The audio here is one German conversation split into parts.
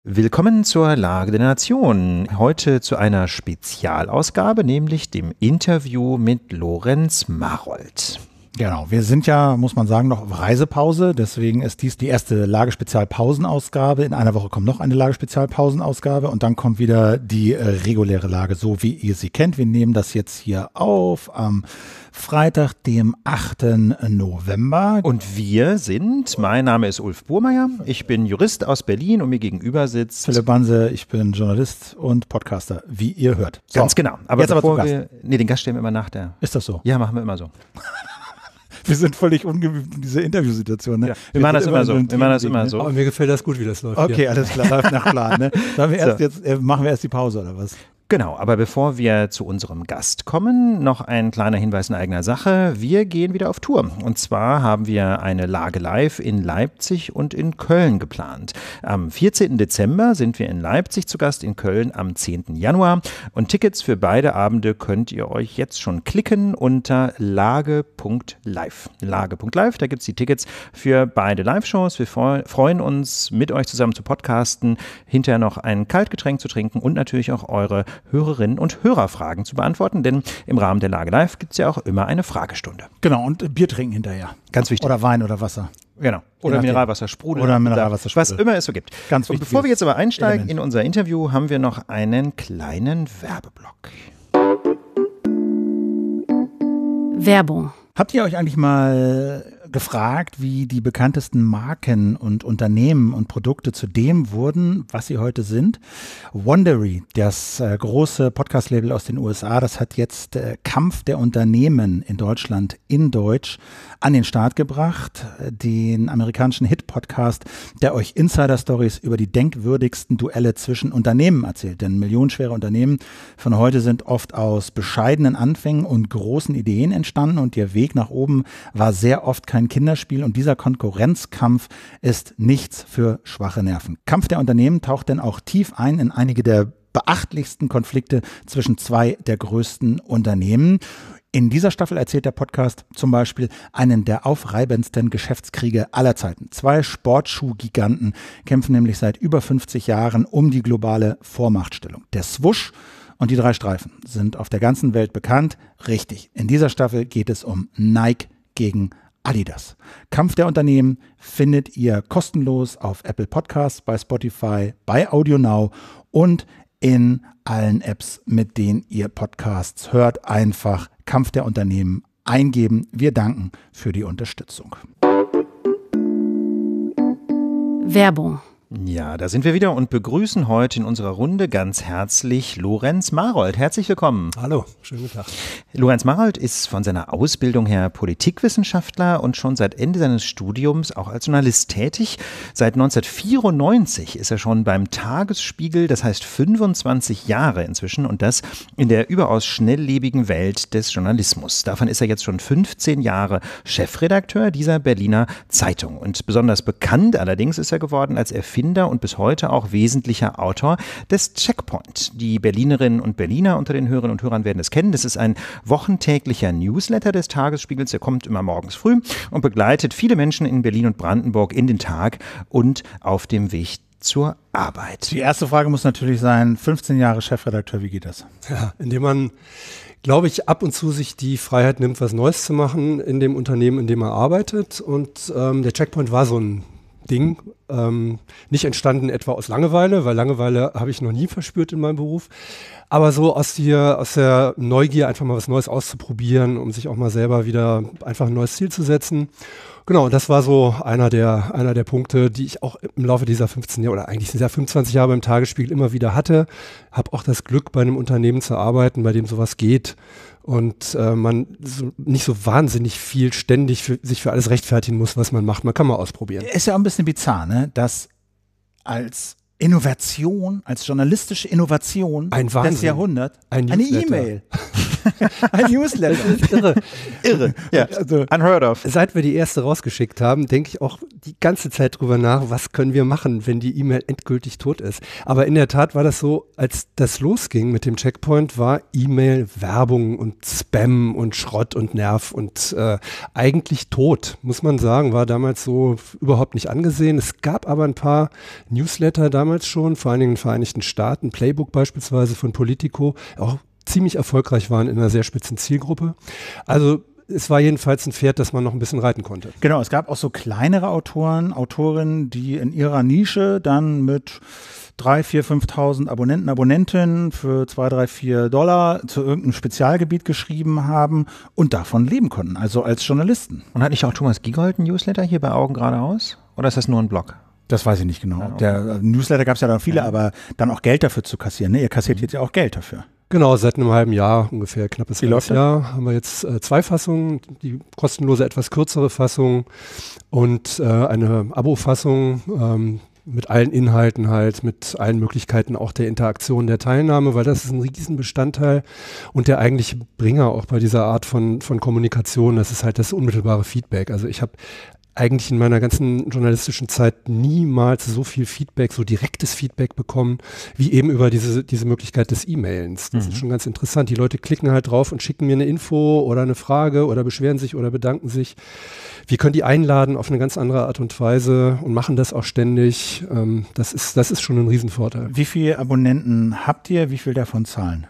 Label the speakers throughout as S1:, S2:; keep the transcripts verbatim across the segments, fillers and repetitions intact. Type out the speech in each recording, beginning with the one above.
S1: Willkommen zur Lage der Nation. Heute zu einer Spezialausgabe, nämlich dem Interview mit Lorenz Marold.
S2: Genau, wir sind ja, muss man sagen, noch auf Reisepause, deswegen ist dies die erste Lagespezialpausenausgabe. In einer Woche kommt noch eine Lagespezialpausenausgabe und dann kommt wieder die äh, reguläre Lage, so wie ihr sie kennt. Wir nehmen das jetzt hier auf am Freitag, dem achten November.
S1: Und wir sind, mein Name ist Ulf Burmeier, ich bin Jurist aus Berlin und mir gegenüber sitzt
S2: Philipp Banse, ich bin Journalist und Podcaster, wie ihr hört.
S1: So, ganz genau. Aber
S2: jetzt
S1: bevor
S2: aber
S1: wir, nee, den Gast stellen wir immer nach der.
S2: Ist das so?
S1: Ja, machen wir immer so.
S2: Wir sind völlig ungeübt in dieser Interviewsituation. Ne?
S1: Ja, wir, wir machen das immer so. Wir machen das immer so.
S3: Aber mir gefällt das gut, wie das läuft.
S2: Okay,
S3: hier.
S2: Alles klar, läuft nach Plan. Ne? Sollen wir erst
S1: So.
S2: jetzt, äh, machen wir erst die Pause oder was?
S1: Genau, aber bevor wir zu unserem Gast kommen, noch ein kleiner Hinweis in eigener Sache. Wir gehen wieder auf Tour. Und zwar haben wir eine Lage live in Leipzig und in Köln geplant. Am vierzehnten Dezember sind wir in Leipzig zu Gast, in Köln am zehnten Januar. Und Tickets für beide Abende könnt ihr euch jetzt schon klicken unter lage punkt live. lage punkt live, da gibt es die Tickets für beide Live-Shows. Wir freuen uns, mit euch zusammen zu podcasten, hinterher noch ein Kaltgetränk zu trinken und natürlich auch eure Hörerinnen und Hörerfragen zu beantworten, denn im Rahmen der Lage Live gibt es ja auch immer eine Fragestunde.
S2: Genau, und Bier trinken hinterher.
S1: Ganz wichtig.
S2: Oder Wein oder Wasser.
S1: Genau. Oder Mineralwasser, Sprudel.
S2: Oder Mineralwasser,
S1: Was immer es so gibt.
S2: Ganz
S1: und
S2: wichtig.
S1: bevor wir jetzt aber einsteigen
S2: Element.
S1: in unser Interview, haben wir noch einen kleinen Werbeblock.
S4: Werbung.
S2: Habt ihr euch eigentlich mal gefragt, wie die bekanntesten Marken und Unternehmen und Produkte zu dem wurden, was sie heute sind? Wondery, das äh, große Podcast-Label aus den U S A, das hat jetzt äh, Kampf der Unternehmen in Deutschland in Deutsch an den Start gebracht. Den amerikanischen Hit-Podcast, der euch Insider-Stories über die denkwürdigsten Duelle zwischen Unternehmen erzählt. Denn millionenschwere Unternehmen von heute sind oft aus bescheidenen Anfängen und großen Ideen entstanden und ihr Weg nach oben war sehr oft kein Kinderspiel und dieser Konkurrenzkampf ist nichts für schwache Nerven. Kampf der Unternehmen taucht denn auch tief ein in einige der beachtlichsten Konflikte zwischen zwei der größten Unternehmen. In dieser Staffel erzählt der Podcast zum Beispiel einen der aufreibendsten Geschäftskriege aller Zeiten. Zwei Sportschuhgiganten kämpfen nämlich seit über fünfzig Jahren um die globale Vormachtstellung. Der Swoosh und die drei Streifen sind auf der ganzen Welt bekannt. Richtig, in dieser Staffel geht es um Nike gegen Adidas. Kampf der Unternehmen findet ihr kostenlos auf Apple Podcasts, bei Spotify, bei AudioNow und in allen Apps, mit denen ihr Podcasts hört. Einfach Kampf der Unternehmen eingeben. Wir danken für die Unterstützung.
S4: Werbung.
S1: Ja, da sind wir wieder und begrüßen heute in unserer Runde ganz herzlich Lorenz Marold. Herzlich willkommen.
S3: Hallo, schönen guten Tag.
S1: Lorenz Marold ist von seiner Ausbildung her Politikwissenschaftler und schon seit Ende seines Studiums auch als Journalist tätig. Seit neunzehnhundertvierundneunzig ist er schon beim Tagesspiegel, das heißt fünfundzwanzig Jahre inzwischen und das in der überaus schnelllebigen Welt des Journalismus. Davon ist er jetzt schon fünfzehn Jahre Chefredakteur dieser Berliner Zeitung und besonders bekannt allerdings ist er geworden als Erfinder und bis heute auch wesentlicher Autor des Checkpoint. Die Berlinerinnen und Berliner unter den Hörerinnen und Hörern werden es kennen. Das ist ein wochentäglicher Newsletter des Tagesspiegels. Der kommt immer morgens früh und begleitet viele Menschen in Berlin und Brandenburg in den Tag und auf dem Weg zur Arbeit.
S2: Die erste Frage muss natürlich sein, fünfzehn Jahre Chefredakteur, wie geht das?
S3: Ja, indem man, glaube ich, ab und zu sich die Freiheit nimmt, was Neues zu machen in dem Unternehmen, in dem man arbeitet. Und ähm, der Checkpoint war so ein Ding, ähm, nicht entstanden etwa aus Langeweile, weil Langeweile habe ich noch nie verspürt in meinem Beruf, aber so aus, die, aus der Neugier einfach mal was Neues auszuprobieren, um sich auch mal selber wieder einfach ein neues Ziel zu setzen. Genau, das war so einer der, einer der Punkte, die ich auch im Laufe dieser fünfzehn Jahre oder eigentlich dieser fünfundzwanzig Jahre beim Tagesspiegel immer wieder hatte. Habe auch das Glück, bei einem Unternehmen zu arbeiten, bei dem sowas geht. Und äh, man so, nicht so wahnsinnig viel ständig für, sich für alles rechtfertigen muss, was man macht. Man kann mal ausprobieren.
S2: Ist ja auch ein bisschen bizarr, ne? Dass als Innovation, als journalistische Innovation
S3: Ein Wahnsinn.
S2: des Jahrhunderts
S3: Ein
S2: eine
S3: Newsletter.
S2: E-Mail. Ein Newsletter.
S3: Das ist irre.
S1: Irre. Ja.
S3: Also,
S1: unheard of.
S3: seit wir die erste rausgeschickt haben, denke ich auch die ganze Zeit drüber nach, was können wir machen, wenn die E-Mail endgültig tot ist. Aber in der Tat war das so, als das losging mit dem Checkpoint, war E-Mail Werbung und Spam und Schrott und Nerv und äh, eigentlich tot, muss man sagen, war damals so überhaupt nicht angesehen. Es gab aber ein paar Newsletter damals schon, vor allen Dingen in den Vereinigten Staaten, Playbook beispielsweise von Politico, auch ziemlich erfolgreich waren in einer sehr spitzen Zielgruppe. Also es war jedenfalls ein Pferd, das man noch ein bisschen reiten konnte.
S2: Genau, es gab auch so kleinere Autoren, Autorinnen, die in ihrer Nische dann mit drei, vier, fünftausend Abonnenten, Abonnentinnen für zwei, drei, vier Dollar zu irgendeinem Spezialgebiet geschrieben haben und davon leben konnten, also als Journalisten.
S1: Und hat nicht auch Thomas Giegold einen Newsletter hier bei Augen geradeaus? Oder ist das nur ein Blog?
S2: Das weiß ich nicht genau.
S1: Ja, okay.
S2: Der äh, Newsletter gab es ja dann viele,
S1: Ja.
S2: aber dann auch Geld dafür zu kassieren. Ne? Ihr kassiert jetzt ja auch Geld dafür.
S3: Genau, seit einem halben Jahr, ungefähr knappes
S2: Wie läuft das?
S3: Jahr, haben wir jetzt äh, zwei Fassungen, die kostenlose, etwas kürzere Fassung und äh, eine Abo-Fassung ähm, mit allen Inhalten halt, mit allen Möglichkeiten auch der Interaktion, der Teilnahme, weil das ist ein Riesenbestandteil und der eigentliche Bringer auch bei dieser Art von, von Kommunikation, das ist halt das unmittelbare Feedback. Also ich habe eigentlich in meiner ganzen journalistischen Zeit niemals so viel Feedback, so direktes Feedback bekommen, wie eben über diese, diese Möglichkeit des E-Mails. Das
S1: Mhm.
S3: ist schon ganz interessant. Die Leute klicken halt drauf und schicken mir eine Info oder eine Frage oder beschweren sich oder bedanken sich. Wir können die einladen auf eine ganz andere Art und Weise und machen das auch ständig. Ähm, das ist, das ist schon ein Riesenvorteil.
S2: Wie viele Abonnenten habt ihr? Wie viel davon zahlen?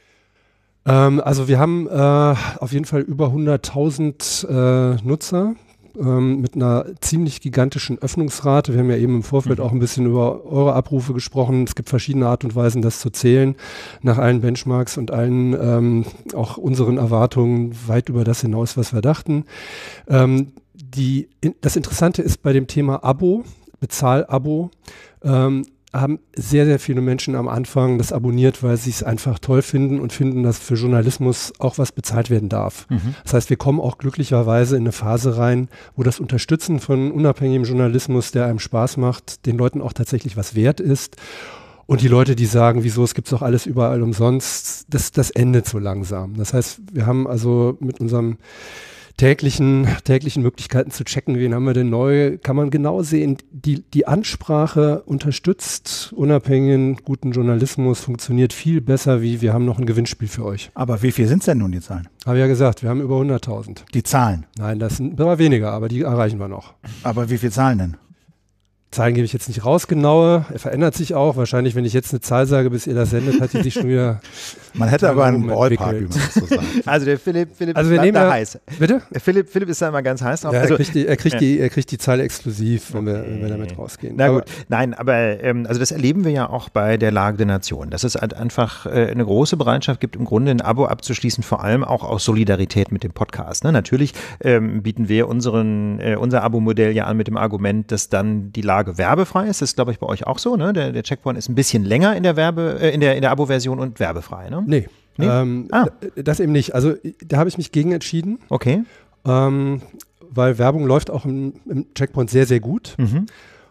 S3: Ähm, also wir haben äh, auf jeden Fall über hunderttausend äh, Nutzer. Ähm, mit einer ziemlich gigantischen Öffnungsrate. Wir haben ja eben im Vorfeld
S1: Mhm.
S3: auch ein bisschen über eure Abrufe gesprochen. Es gibt verschiedene Art und Weisen, das zu zählen, nach allen Benchmarks und allen ähm, auch unseren Erwartungen weit über das hinaus, was wir dachten. Ähm, die, in, das Interessante ist bei dem Thema Abo, Bezahl-Abo, ähm, haben sehr, sehr viele Menschen am Anfang das abonniert, weil sie es einfach toll finden und finden, dass für Journalismus auch was bezahlt werden darf.
S1: Mhm.
S3: Das heißt, wir kommen auch glücklicherweise in eine Phase rein, wo das Unterstützen von unabhängigem Journalismus, der einem Spaß macht, den Leuten auch tatsächlich was wert ist. Und die Leute, die sagen, wieso, es gibt doch alles überall umsonst, das, das endet so langsam. Das heißt, wir haben also mit unserem täglichen, täglichen Möglichkeiten zu checken, wen haben wir denn neu, kann man genau sehen, die, die Ansprache unterstützt unabhängigen, guten Journalismus, funktioniert viel besser, wie wir haben noch ein Gewinnspiel für euch.
S2: Aber wie viel sind es denn nun, die Zahlen?
S3: Habe ich ja gesagt, wir haben über hunderttausend.
S2: Die Zahlen.
S3: Nein, das sind immer weniger, aber die erreichen wir noch.
S2: Aber wie viel Zahlen denn?
S3: Zahlen gebe ich jetzt nicht raus, genaue. Er verändert sich auch. Wahrscheinlich, wenn ich jetzt eine Zahl sage, bis ihr das sendet, hat die sich schon wieder.
S2: Man hätte aber einen
S3: Moment
S2: Ballpark, wie man
S3: entwickelt.
S2: das so sagt.
S1: Also der Philipp, Philipp
S3: Also wir
S1: bleibt
S3: nehmen
S1: da
S3: ja-
S1: heiß.
S3: Bitte?
S1: Philipp, Philipp ist da immer ganz heiß drauf.
S3: Ja,
S1: also,
S3: er kriegt, die, er, kriegt
S1: ja.
S3: die, er kriegt die Zahl exklusiv, wenn, wir, wenn wir damit rausgehen.
S1: Na
S3: Aber
S1: gut, nein, aber ähm, also das erleben wir ja auch bei der Lage der Nation, dass es halt einfach äh, eine große Bereitschaft gibt, im Grunde ein Abo abzuschließen, vor allem auch aus Solidarität mit dem Podcast. Ne? Natürlich ähm, bieten wir unseren, äh, unser Abo-Modell ja an mit dem Argument, dass dann die Lage werbefrei ist. Das ist, glaube ich, bei euch auch so. Ne? Der, der Checkpoint ist ein bisschen länger in der Werbe, äh, in der, in der Abo-Version und werbefrei. Ne?
S3: nee,
S1: Nee?
S3: Ähm,
S1: Ah.
S3: d- das eben nicht. Also da habe ich mich gegen entschieden,
S1: Okay.
S3: ähm, weil Werbung läuft auch im, im Checkpoint sehr, sehr gut.
S1: Mhm.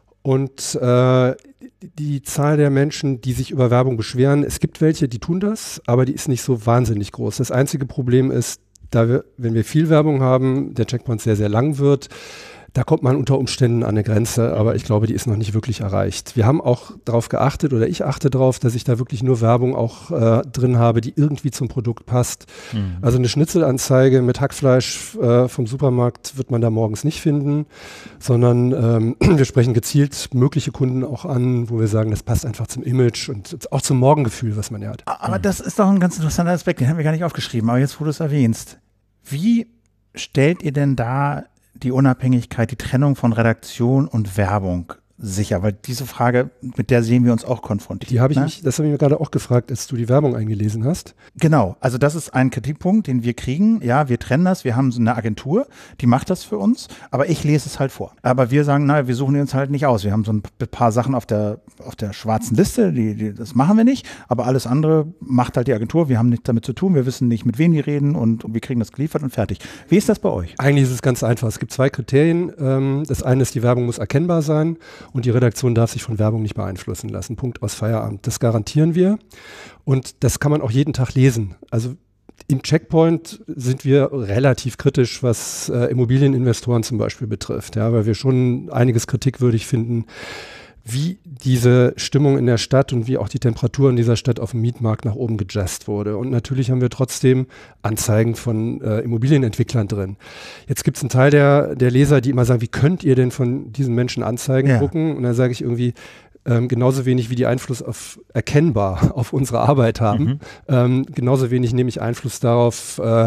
S3: Und äh, die Zahl der Menschen, die sich über Werbung beschweren, es gibt welche, die tun das, aber die ist nicht so wahnsinnig groß. Das einzige Problem ist, da wir, wenn wir viel Werbung haben, der Checkpoint sehr, sehr lang wird, da kommt man unter Umständen an eine Grenze, aber ich glaube, die ist noch nicht wirklich erreicht. Wir haben auch darauf geachtet, oder ich achte darauf, dass ich da wirklich nur Werbung auch äh, drin habe, die irgendwie zum Produkt passt.
S1: Mhm.
S3: Also eine Schnitzelanzeige mit Hackfleisch äh, vom Supermarkt wird man da morgens nicht finden, sondern ähm, wir sprechen gezielt mögliche Kunden auch an, wo wir sagen, das passt einfach zum Image und auch zum Morgengefühl, was man ja hat.
S2: Aber das ist doch ein ganz interessanter Aspekt, den haben wir gar nicht aufgeschrieben. Aber jetzt, wo du es erwähnst, wie stellt ihr denn da die Unabhängigkeit, die Trennung von Redaktion und Werbung sicher? Weil diese Frage, mit der sehen wir uns auch konfrontiert.
S3: Die habe ich
S2: ne?
S3: mich, das habe ich mir gerade auch gefragt, als du die Werbung eingelesen hast.
S2: Genau, also das ist ein Kritikpunkt, den wir kriegen. Ja, wir trennen das, wir haben so eine Agentur, die macht das für uns, aber ich lese es halt vor. Aber wir sagen, naja, wir suchen uns halt nicht aus. Wir haben so ein paar Sachen auf der, auf der schwarzen Liste, die, die, das machen wir nicht, aber alles andere macht halt die Agentur. Wir haben nichts damit zu tun, wir wissen nicht, mit wem die reden und wir kriegen das geliefert und fertig. Wie ist das bei euch?
S3: Eigentlich ist es ganz einfach. Es gibt zwei Kriterien. Ähm, das eine ist, die Werbung muss erkennbar sein und die Redaktion darf sich von Werbung nicht beeinflussen lassen. Punkt aus Feierabend. Das garantieren wir und das kann man auch jeden Tag lesen. Also Im Checkpoint sind wir relativ kritisch, was äh, Immobilieninvestoren zum Beispiel betrifft, ja, weil wir schon einiges kritikwürdig finden, wie diese Stimmung in der Stadt und wie auch die Temperatur in dieser Stadt auf dem Mietmarkt nach oben gejazzt wurde. Und natürlich haben wir trotzdem Anzeigen von äh, Immobilienentwicklern drin. Jetzt gibt es einen Teil der, der Leser, die immer sagen, wie könnt ihr denn von diesen Menschen Anzeigen
S2: ja.
S3: drucken? Und dann sage ich irgendwie, ähm, genauso wenig wie die Einfluss auf erkennbar auf unsere Arbeit haben, mhm. ähm, genauso wenig nehme ich Einfluss darauf, äh,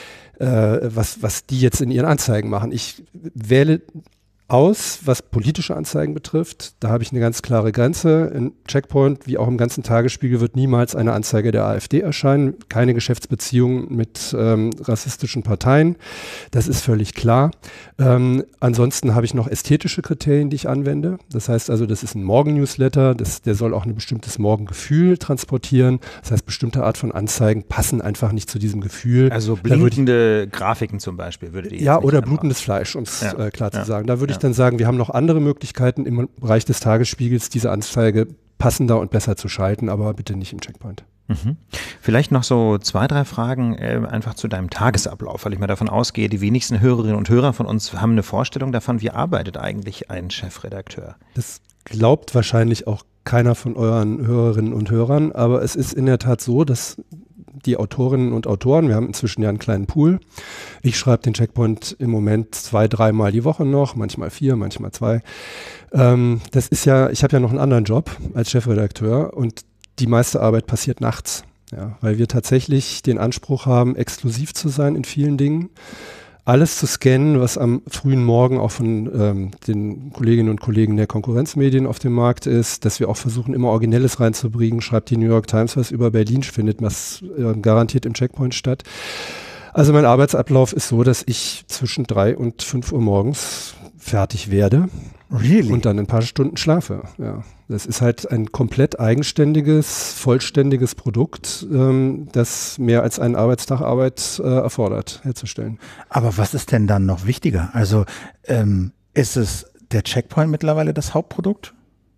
S3: äh, was, was die jetzt in ihren Anzeigen machen. Ich wähle aus, was politische Anzeigen betrifft. Da habe ich eine ganz klare Grenze. In Checkpoint, wie auch im ganzen Tagesspiegel, wird niemals eine Anzeige der AfD erscheinen. Keine Geschäftsbeziehungen mit ähm, rassistischen Parteien. Das ist völlig klar. Ähm, ansonsten habe ich noch ästhetische Kriterien, die ich anwende. Das heißt also, das ist ein Morgen-Newsletter. Das, der soll auch ein bestimmtes Morgengefühl transportieren. Das heißt, bestimmte Art von Anzeigen passen einfach nicht zu diesem Gefühl.
S1: Also blinkende Grafiken zum Beispiel würde die
S3: Ja,
S1: jetzt nicht
S3: oder
S1: anbauen.
S3: Blutendes Fleisch, um es
S1: Ja.
S3: äh, klar
S1: Ja.
S3: zu sagen. Da würde
S1: Ja.
S3: ich dann sagen, wir haben noch andere Möglichkeiten im Bereich des Tagesspiegels, diese Anzeige passender und besser zu schalten, aber bitte nicht im Checkpoint.
S1: Mhm. Vielleicht noch so zwei, drei Fragen äh, einfach zu deinem Tagesablauf, weil ich mal davon ausgehe, die wenigsten Hörerinnen und Hörer von uns haben eine Vorstellung davon, wie arbeitet eigentlich ein Chefredakteur?
S3: Das glaubt wahrscheinlich auch keiner von euren Hörerinnen und Hörern, aber es ist in der Tat so, dass die Autorinnen und Autoren, wir haben inzwischen ja einen kleinen Pool. Ich schreibe den Checkpoint im Moment zwei, dreimal die Woche noch, manchmal vier, manchmal zwei. Ähm, das ist ja, ich habe ja noch einen anderen Job als Chefredakteur und die meiste Arbeit passiert nachts, ja, weil wir tatsächlich den Anspruch haben, exklusiv zu sein in vielen Dingen. Alles zu scannen, was am frühen Morgen auch von ähm, den Kolleginnen und Kollegen der Konkurrenzmedien auf dem Markt ist, dass wir auch versuchen, immer Originelles reinzubringen. Schreibt die New York Times was über Berlin, findet was äh, garantiert im Checkpoint statt. Also mein Arbeitsablauf ist so, dass ich zwischen drei und fünf Uhr morgens fertig werde.
S2: Really?
S3: Und dann ein paar Stunden schlafe, ja. Das ist halt ein komplett eigenständiges, vollständiges Produkt, ähm, das mehr als einen Arbeitstag Arbeit äh, erfordert, herzustellen.
S2: Aber was ist denn dann noch wichtiger? Also ähm, ist es der Checkpoint mittlerweile das Hauptprodukt?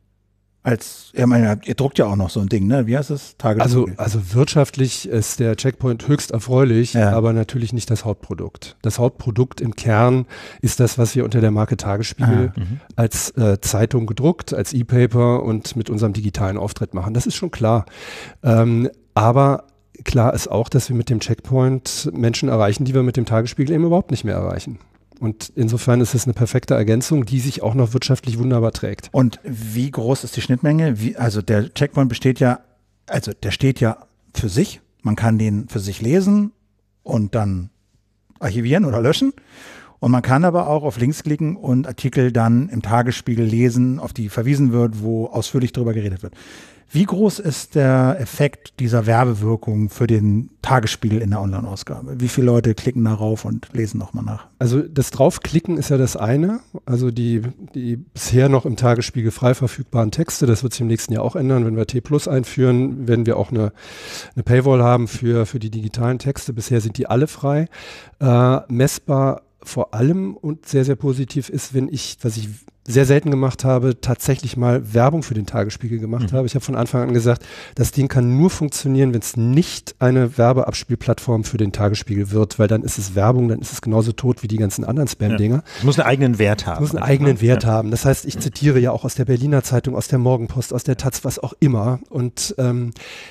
S2: Als, ich meine, ihr druckt ja auch noch so ein Ding, ne? Wie heißt es?
S3: Also,
S2: Tagesspiegel.
S3: also wirtschaftlich ist der Checkpoint höchst erfreulich,
S2: Ja.
S3: aber natürlich nicht das Hauptprodukt. Das Hauptprodukt im Kern ist das, was wir unter der Marke Tagesspiegel
S2: Ah,
S3: als äh, Zeitung gedruckt, als E-Paper und mit unserem digitalen Auftritt machen. Das ist schon klar. Ähm, aber klar ist auch, dass wir mit dem Checkpoint Menschen erreichen, die wir mit dem Tagesspiegel eben überhaupt nicht mehr erreichen. Und insofern ist es eine perfekte Ergänzung, die sich auch noch wirtschaftlich wunderbar trägt.
S2: Und wie groß ist die Schnittmenge? Wie, also der Checkpoint besteht ja, also der steht ja für sich. Man kann den für sich lesen und dann archivieren oder löschen. Und man kann aber auch auf Links klicken und Artikel dann im Tagesspiegel lesen, auf die verwiesen wird, wo ausführlich darüber geredet wird. Wie groß ist der Effekt dieser Werbewirkung für den Tagesspiegel in der Online-Ausgabe? Wie viele Leute klicken darauf und lesen nochmal nach?
S3: Also das Draufklicken ist ja das eine, also die, die bisher noch im Tagesspiegel frei verfügbaren Texte, das wird sich im nächsten Jahr auch ändern. Wenn wir T Plus einführen, werden wir auch eine, eine Paywall haben für, für die digitalen Texte. Bisher sind die alle frei. Äh, messbar vor allem und sehr, sehr positiv ist, wenn ich, was ich sehr selten gemacht habe, tatsächlich mal Werbung für den Tagesspiegel gemacht mhm. habe. Ich habe von Anfang an gesagt, das Ding kann nur funktionieren, wenn es nicht eine Werbeabspielplattform für den Tagesspiegel wird, weil dann ist es Werbung, dann ist es genauso tot wie die ganzen anderen Spam-Dinger.
S1: Ja. Es muss einen eigenen Wert haben.
S3: Es muss einen eigenen Wert ja. haben. Das heißt, ich zitiere ja auch aus der Berliner Zeitung, aus der Morgenpost, aus der Taz, was auch immer. Und ähm,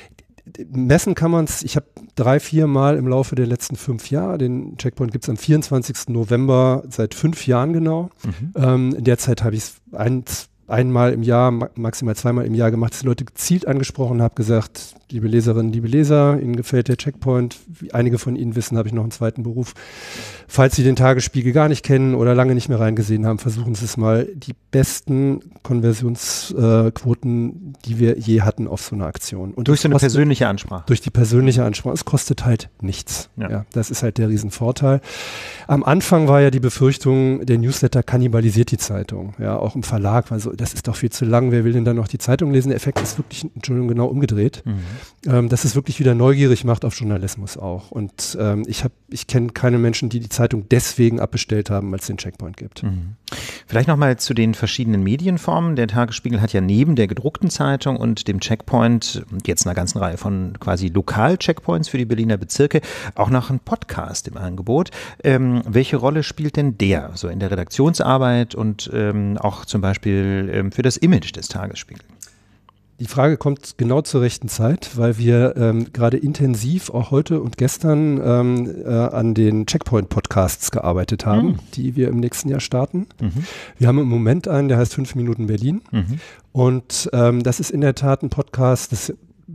S3: messen kann man es, ich habe drei, vier Mal im Laufe der letzten fünf Jahre, den Checkpoint gibt es am vierundzwanzigsten November seit fünf Jahren genau. Mhm. Ähm, in der Zeit habe ich es ein, einmal im Jahr, maximal zweimal im Jahr gemacht, dass ich Leute gezielt angesprochen habe, gesagt, liebe Leserinnen, liebe Leser, Ihnen gefällt der Checkpoint. Wie einige von Ihnen wissen, habe ich noch einen zweiten Beruf. Falls Sie den Tagesspiegel gar nicht kennen oder lange nicht mehr reingesehen haben, versuchen Sie es mal. Die besten Konversionsquoten, äh, die wir je hatten auf so eine Aktion. Und
S1: durch so eine
S3: kostet,
S1: persönliche Ansprache.
S3: Durch die persönliche Ansprache. Es kostet halt nichts.
S1: Ja.
S3: Ja, das ist halt der Riesenvorteil. Am Anfang war ja die Befürchtung, der Newsletter kannibalisiert die Zeitung. Ja, auch im Verlag war so, das ist doch viel zu lang, wer will denn dann noch die Zeitung lesen? Der Effekt ist wirklich, Entschuldigung, genau umgedreht. Mhm. ähm, dass es wirklich wieder neugierig macht auf Journalismus auch. Und ähm, ich habe, ich kenne keine Menschen, die die Zeitung deswegen abbestellt haben, weil es den Checkpoint gibt.
S1: Mhm. Vielleicht nochmal zu den verschiedenen Medienformen. Der Tagesspiegel hat ja neben der gedruckten Zeitung und dem Checkpoint und jetzt einer ganzen Reihe von quasi Lokal-Checkpoints für die Berliner Bezirke auch noch einen Podcast im Angebot. Ähm, welche Rolle spielt denn der so in der Redaktionsarbeit und ähm, auch zum Beispiel ähm, für das Image des Tagesspiegels?
S3: Die Frage kommt genau zur rechten Zeit, weil wir ähm, gerade intensiv auch heute und gestern ähm, äh, an den Checkpoint-Podcasts gearbeitet haben, mhm. die wir im nächsten Jahr starten. Mhm. Wir haben im Moment einen, der heißt fünf Minuten Berlin. Mhm. Und ähm, das ist in der Tat ein Podcast, das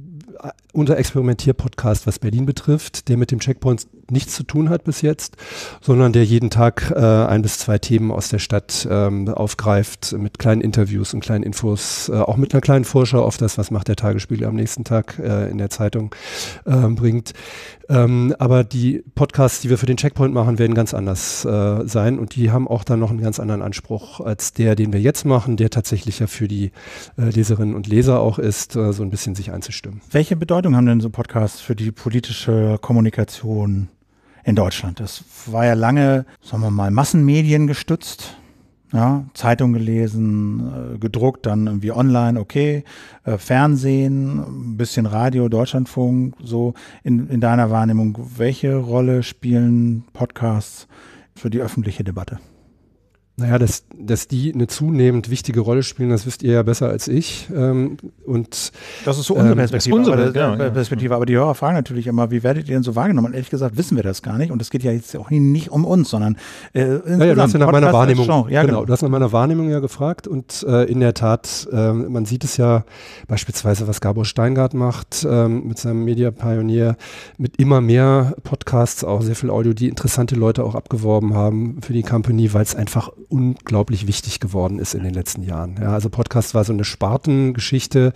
S3: unser Experimentier-Podcast, was Berlin betrifft, der mit dem Checkpoint nichts zu tun hat bis jetzt, sondern der jeden Tag äh, ein bis zwei Themen aus der Stadt ähm, aufgreift mit kleinen Interviews und kleinen Infos, äh, auch mit einer kleinen Vorschau auf das, was macht der Tagesspiegel am nächsten Tag äh, in der Zeitung äh, bringt. Ähm, aber die Podcasts, die wir für den Checkpoint machen, werden ganz anders äh, sein und die haben auch dann noch einen ganz anderen Anspruch als der, den wir jetzt machen, der tatsächlich ja für die äh, Leserinnen und Leser auch ist, äh, so ein bisschen sich einzustimmen.
S2: Welche Bedeutung haben denn so Podcasts für die politische Kommunikation in Deutschland? Das war ja lange, sagen wir mal, Massenmedien gestützt. Ja, Zeitung gelesen, äh, gedruckt, dann irgendwie online, okay, äh, Fernsehen, ein bisschen Radio, Deutschlandfunk, so in, in deiner Wahrnehmung. Welche Rolle spielen Podcasts für die öffentliche Debatte?
S3: Naja, dass, dass die eine zunehmend wichtige Rolle spielen, das wisst ihr ja besser als ich. Ähm, und
S2: das ist so unsere Perspektive.
S1: Ähm, unsere,
S2: aber,
S1: genau,
S2: ja, Perspektive. Aber die Hörer fragen natürlich immer, wie werdet ihr denn so wahrgenommen? Und ehrlich gesagt wissen wir das gar nicht. Und es geht ja jetzt auch nicht um uns, sondern äh,
S3: ja, ja, du hast ja nach meiner Wahrnehmung,
S2: ja,
S3: genau,
S2: genau.
S3: du hast nach meiner Wahrnehmung ja gefragt. Und äh, in der Tat, äh, man sieht es ja beispielsweise, was Gabor Steingart macht äh, mit seinem Media Pioneer, mit immer mehr Podcasts, auch sehr viel Audio, die interessante Leute auch abgeworben haben für die Company, weil es einfach unglaublich wichtig geworden ist in den letzten Jahren. Ja, also Podcast war so eine Spartengeschichte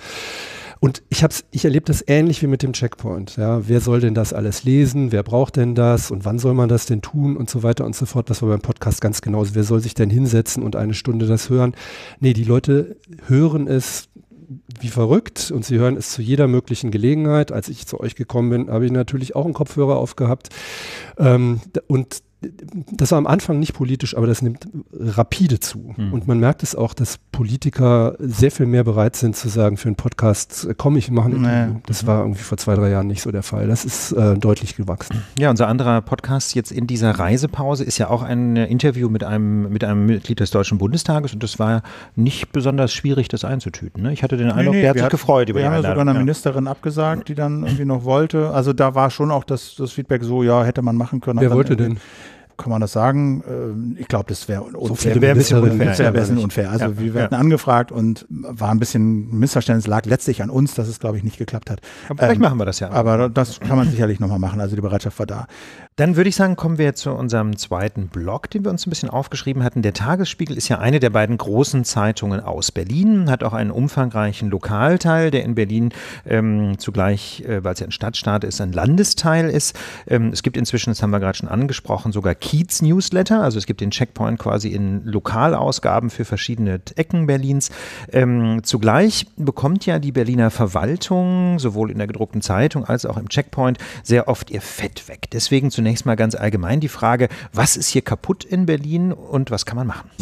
S3: und ich hab's, ich erlebe das ähnlich wie mit dem Checkpoint. Ja, wer soll denn das alles lesen? Wer braucht denn das? Und wann soll man das denn tun? Und so weiter und so fort. Das war beim Podcast ganz genauso. Wer soll sich denn hinsetzen und eine Stunde das hören? Nee, die Leute hören es wie verrückt und sie hören es zu jeder möglichen Gelegenheit. Als ich zu euch gekommen bin, habe ich natürlich auch einen Kopfhörer aufgehabt ähm, und das war am Anfang nicht politisch, aber das nimmt rapide zu. Mhm. Und man merkt es auch, dass Politiker sehr viel mehr bereit sind zu sagen, für einen Podcast, komm, ich mache ein Interview. Nee. Das war irgendwie vor zwei, drei Jahren nicht so der Fall. Das ist äh, deutlich gewachsen.
S1: Ja, unser anderer Podcast jetzt in dieser Reisepause ist ja auch ein Interview mit einem, mit einem Mitglied des Deutschen Bundestages und das war nicht besonders schwierig, das einzutüten. Ne? Ich hatte den Eindruck, nee, nee, der hat sich hat, gefreut über die Einladung.
S2: Wir haben ja sogar eine Ministerin abgesagt, die dann irgendwie noch wollte. Also da war schon auch das, das Feedback so, ja, hätte man machen können.
S3: Wer wollte denn?
S2: Kann man das sagen? Ich glaube, das wäre unfair.
S1: So wäre ein bisschen unfair.
S2: Das wäre ein bisschen unfair. Also ja, wir werden ja. angefragt und war ein bisschen Missverständnis, lag letztlich an uns, dass es, glaube ich, nicht geklappt hat.
S1: Aber vielleicht ähm, machen wir das ja.
S2: Aber das kann man sicherlich nochmal machen. Also die Bereitschaft war da.
S1: Dann würde ich sagen, kommen wir zu unserem zweiten Blog, den wir uns ein bisschen aufgeschrieben hatten. Der Tagesspiegel ist ja eine der beiden großen Zeitungen aus Berlin, hat auch einen umfangreichen Lokalteil, der in Berlin ähm, zugleich, äh, weil es ja ein Stadtstaat ist, ein Landesteil ist. Ähm, es gibt inzwischen, das haben wir gerade schon angesprochen, sogar Kiez-Newsletter. Also es gibt den Checkpoint quasi in Lokalausgaben für verschiedene Ecken Berlins. Ähm, zugleich bekommt ja die Berliner Verwaltung, sowohl in der gedruckten Zeitung als auch im Checkpoint, sehr oft ihr Fett weg. Deswegen zunächst mal ganz allgemein die Frage, was ist hier kaputt in Berlin und was kann man machen?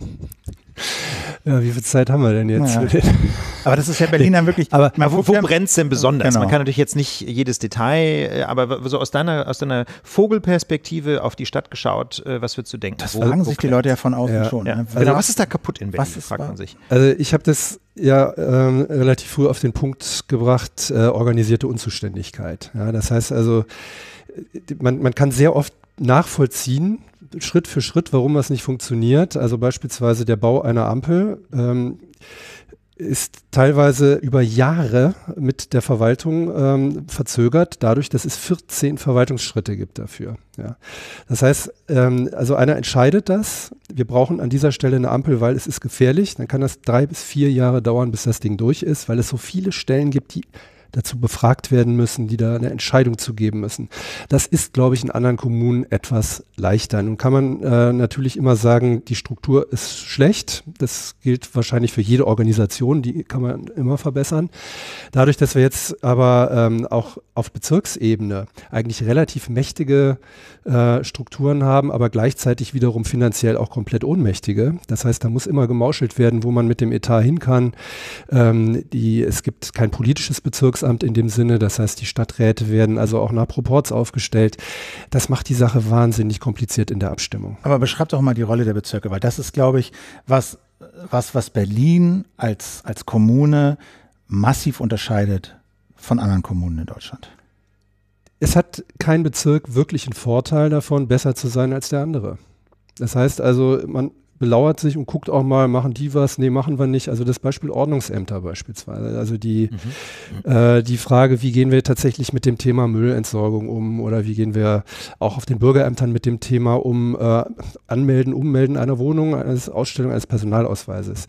S3: Ja, wie viel Zeit haben wir denn jetzt?
S2: Ja. Aber das ist ja Berlin dann wirklich.
S1: Aber wo, wo brennt es denn besonders? Genau. Man kann natürlich jetzt nicht jedes Detail, aber so aus deiner, aus deiner Vogelperspektive auf die Stadt geschaut, was würdest du denken?
S2: Das fragen wo, sich wo die Leute ja von außen
S1: ja.
S2: schon.
S1: Ja.
S2: Ne?
S1: Also genau, was ist da kaputt in Berlin,
S2: was
S1: fragt man sich.
S3: Also ich habe das ja ähm, relativ früh auf den Punkt gebracht, äh, organisierte Unzuständigkeit. Ja, das heißt also, man, man kann sehr oft nachvollziehen, Schritt für Schritt, warum das nicht funktioniert. Also beispielsweise der Bau einer Ampel ähm, ist teilweise über Jahre mit der Verwaltung ähm, verzögert, dadurch, dass es vierzehn Verwaltungsschritte gibt dafür. Ja. Das heißt, ähm, also einer entscheidet das, wir brauchen an dieser Stelle eine Ampel, weil es ist gefährlich, dann kann das drei bis vier Jahre dauern, bis das Ding durch ist, weil es so viele Stellen gibt, die dazu befragt werden müssen, die da eine Entscheidung zu geben müssen. Das ist, glaube ich, in anderen Kommunen etwas leichter. Nun kann man äh, natürlich immer sagen, die Struktur ist schlecht. Das gilt wahrscheinlich für jede Organisation, die kann man immer verbessern. Dadurch, dass wir jetzt aber ähm, auch auf Bezirksebene eigentlich relativ mächtige äh, Strukturen haben, aber gleichzeitig wiederum finanziell auch komplett ohnmächtige. Das heißt, da muss immer gemauschelt werden, wo man mit dem Etat hin kann. Ähm, die, es gibt kein politisches Bezirksamt in dem Sinne, das heißt, die Stadträte werden also auch nach Proporz aufgestellt. Das macht die Sache wahnsinnig kompliziert in der Abstimmung.
S2: Aber beschreib doch mal die Rolle der Bezirke, weil das ist, glaube ich, was, was, was Berlin als, als Kommune massiv unterscheidet von anderen Kommunen in Deutschland.
S3: Es hat kein Bezirk wirklich einen Vorteil davon, besser zu sein als der andere. Das heißt also, man belauert sich und guckt auch mal, machen die was? Nee, machen wir nicht. Also das Beispiel Ordnungsämter beispielsweise. Also die, mhm. äh, die Frage, wie gehen wir tatsächlich mit dem Thema Müllentsorgung um oder wie gehen wir auch auf den Bürgerämtern mit dem Thema um äh, Anmelden, Ummelden einer Wohnung, eines Ausstellung eines Personalausweises.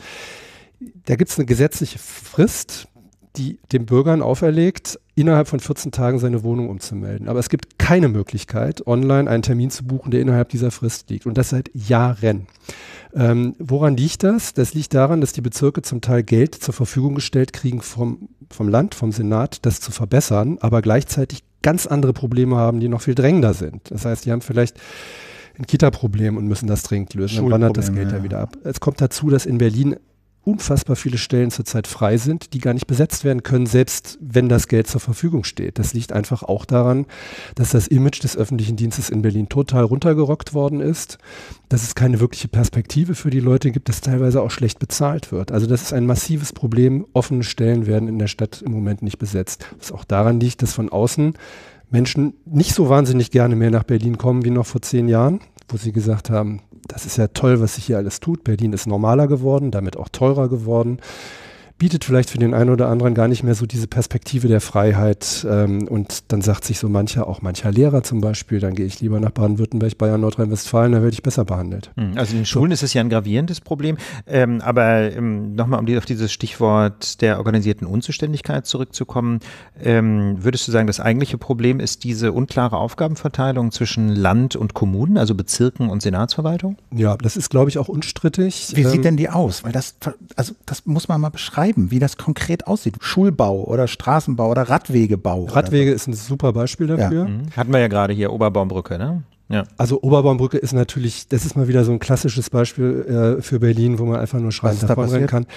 S3: Da gibt es eine gesetzliche Frist, die den Bürgern auferlegt, innerhalb von vierzehn Tagen seine Wohnung umzumelden. Aber es gibt keine Möglichkeit, online einen Termin zu buchen, der innerhalb dieser Frist liegt. Und das seit Jahren. Ähm, woran liegt das? Das liegt daran, dass die Bezirke zum Teil Geld zur Verfügung gestellt kriegen vom, vom Land, vom Senat, das zu verbessern, aber gleichzeitig ganz andere Probleme haben, die noch viel drängender sind. Das heißt, die haben vielleicht ein Kita-Problem und müssen das dringend lösen. Dann wandert das Geld ja wieder ab. Es kommt dazu, dass in Berlin unfassbar viele Stellen zurzeit frei sind, die gar nicht besetzt werden können, selbst wenn das Geld zur Verfügung steht. Das liegt einfach auch daran, dass das Image des öffentlichen Dienstes in Berlin total runtergerockt worden ist, dass es keine wirkliche Perspektive für die Leute gibt, dass teilweise auch schlecht bezahlt wird. Also das ist ein massives Problem. Offene Stellen werden in der Stadt im Moment nicht besetzt. Was auch daran liegt, dass von außen Menschen nicht so wahnsinnig gerne mehr nach Berlin kommen wie noch vor zehn Jahren, wo sie gesagt haben, das ist ja toll, was sich hier alles tut. Berlin ist normaler geworden, damit auch teurer geworden. Bietet vielleicht für den einen oder anderen gar nicht mehr so diese Perspektive der Freiheit. Ähm, und dann sagt sich so mancher, auch mancher Lehrer zum Beispiel, dann gehe ich lieber nach Baden-Württemberg, Bayern, Nordrhein-Westfalen, da werde ich besser behandelt.
S1: Also in den Schulen ist es ja ein gravierendes Problem. Ähm, aber ähm, nochmal, um die, auf dieses Stichwort der organisierten Unzuständigkeit zurückzukommen, ähm, würdest du sagen, das eigentliche Problem ist diese unklare Aufgabenverteilung zwischen Land und Kommunen, also Bezirken und Senatsverwaltung?
S3: Ja, das ist, glaube ich, auch unstrittig.
S2: Wie
S3: ähm,
S2: sieht denn die aus? Weil das, also das muss man mal beschreiben, wie das konkret aussieht. Schulbau oder Straßenbau oder Radwegebau.
S3: Radwege ist ein super Beispiel dafür.
S1: Ja. Mhm. Hatten wir ja gerade hier Oberbaumbrücke, ne? Ja.
S3: Also Oberbaumbrücke ist natürlich, das ist mal wieder so ein klassisches Beispiel äh, für Berlin, wo man einfach nur schreiend davon rennen kann.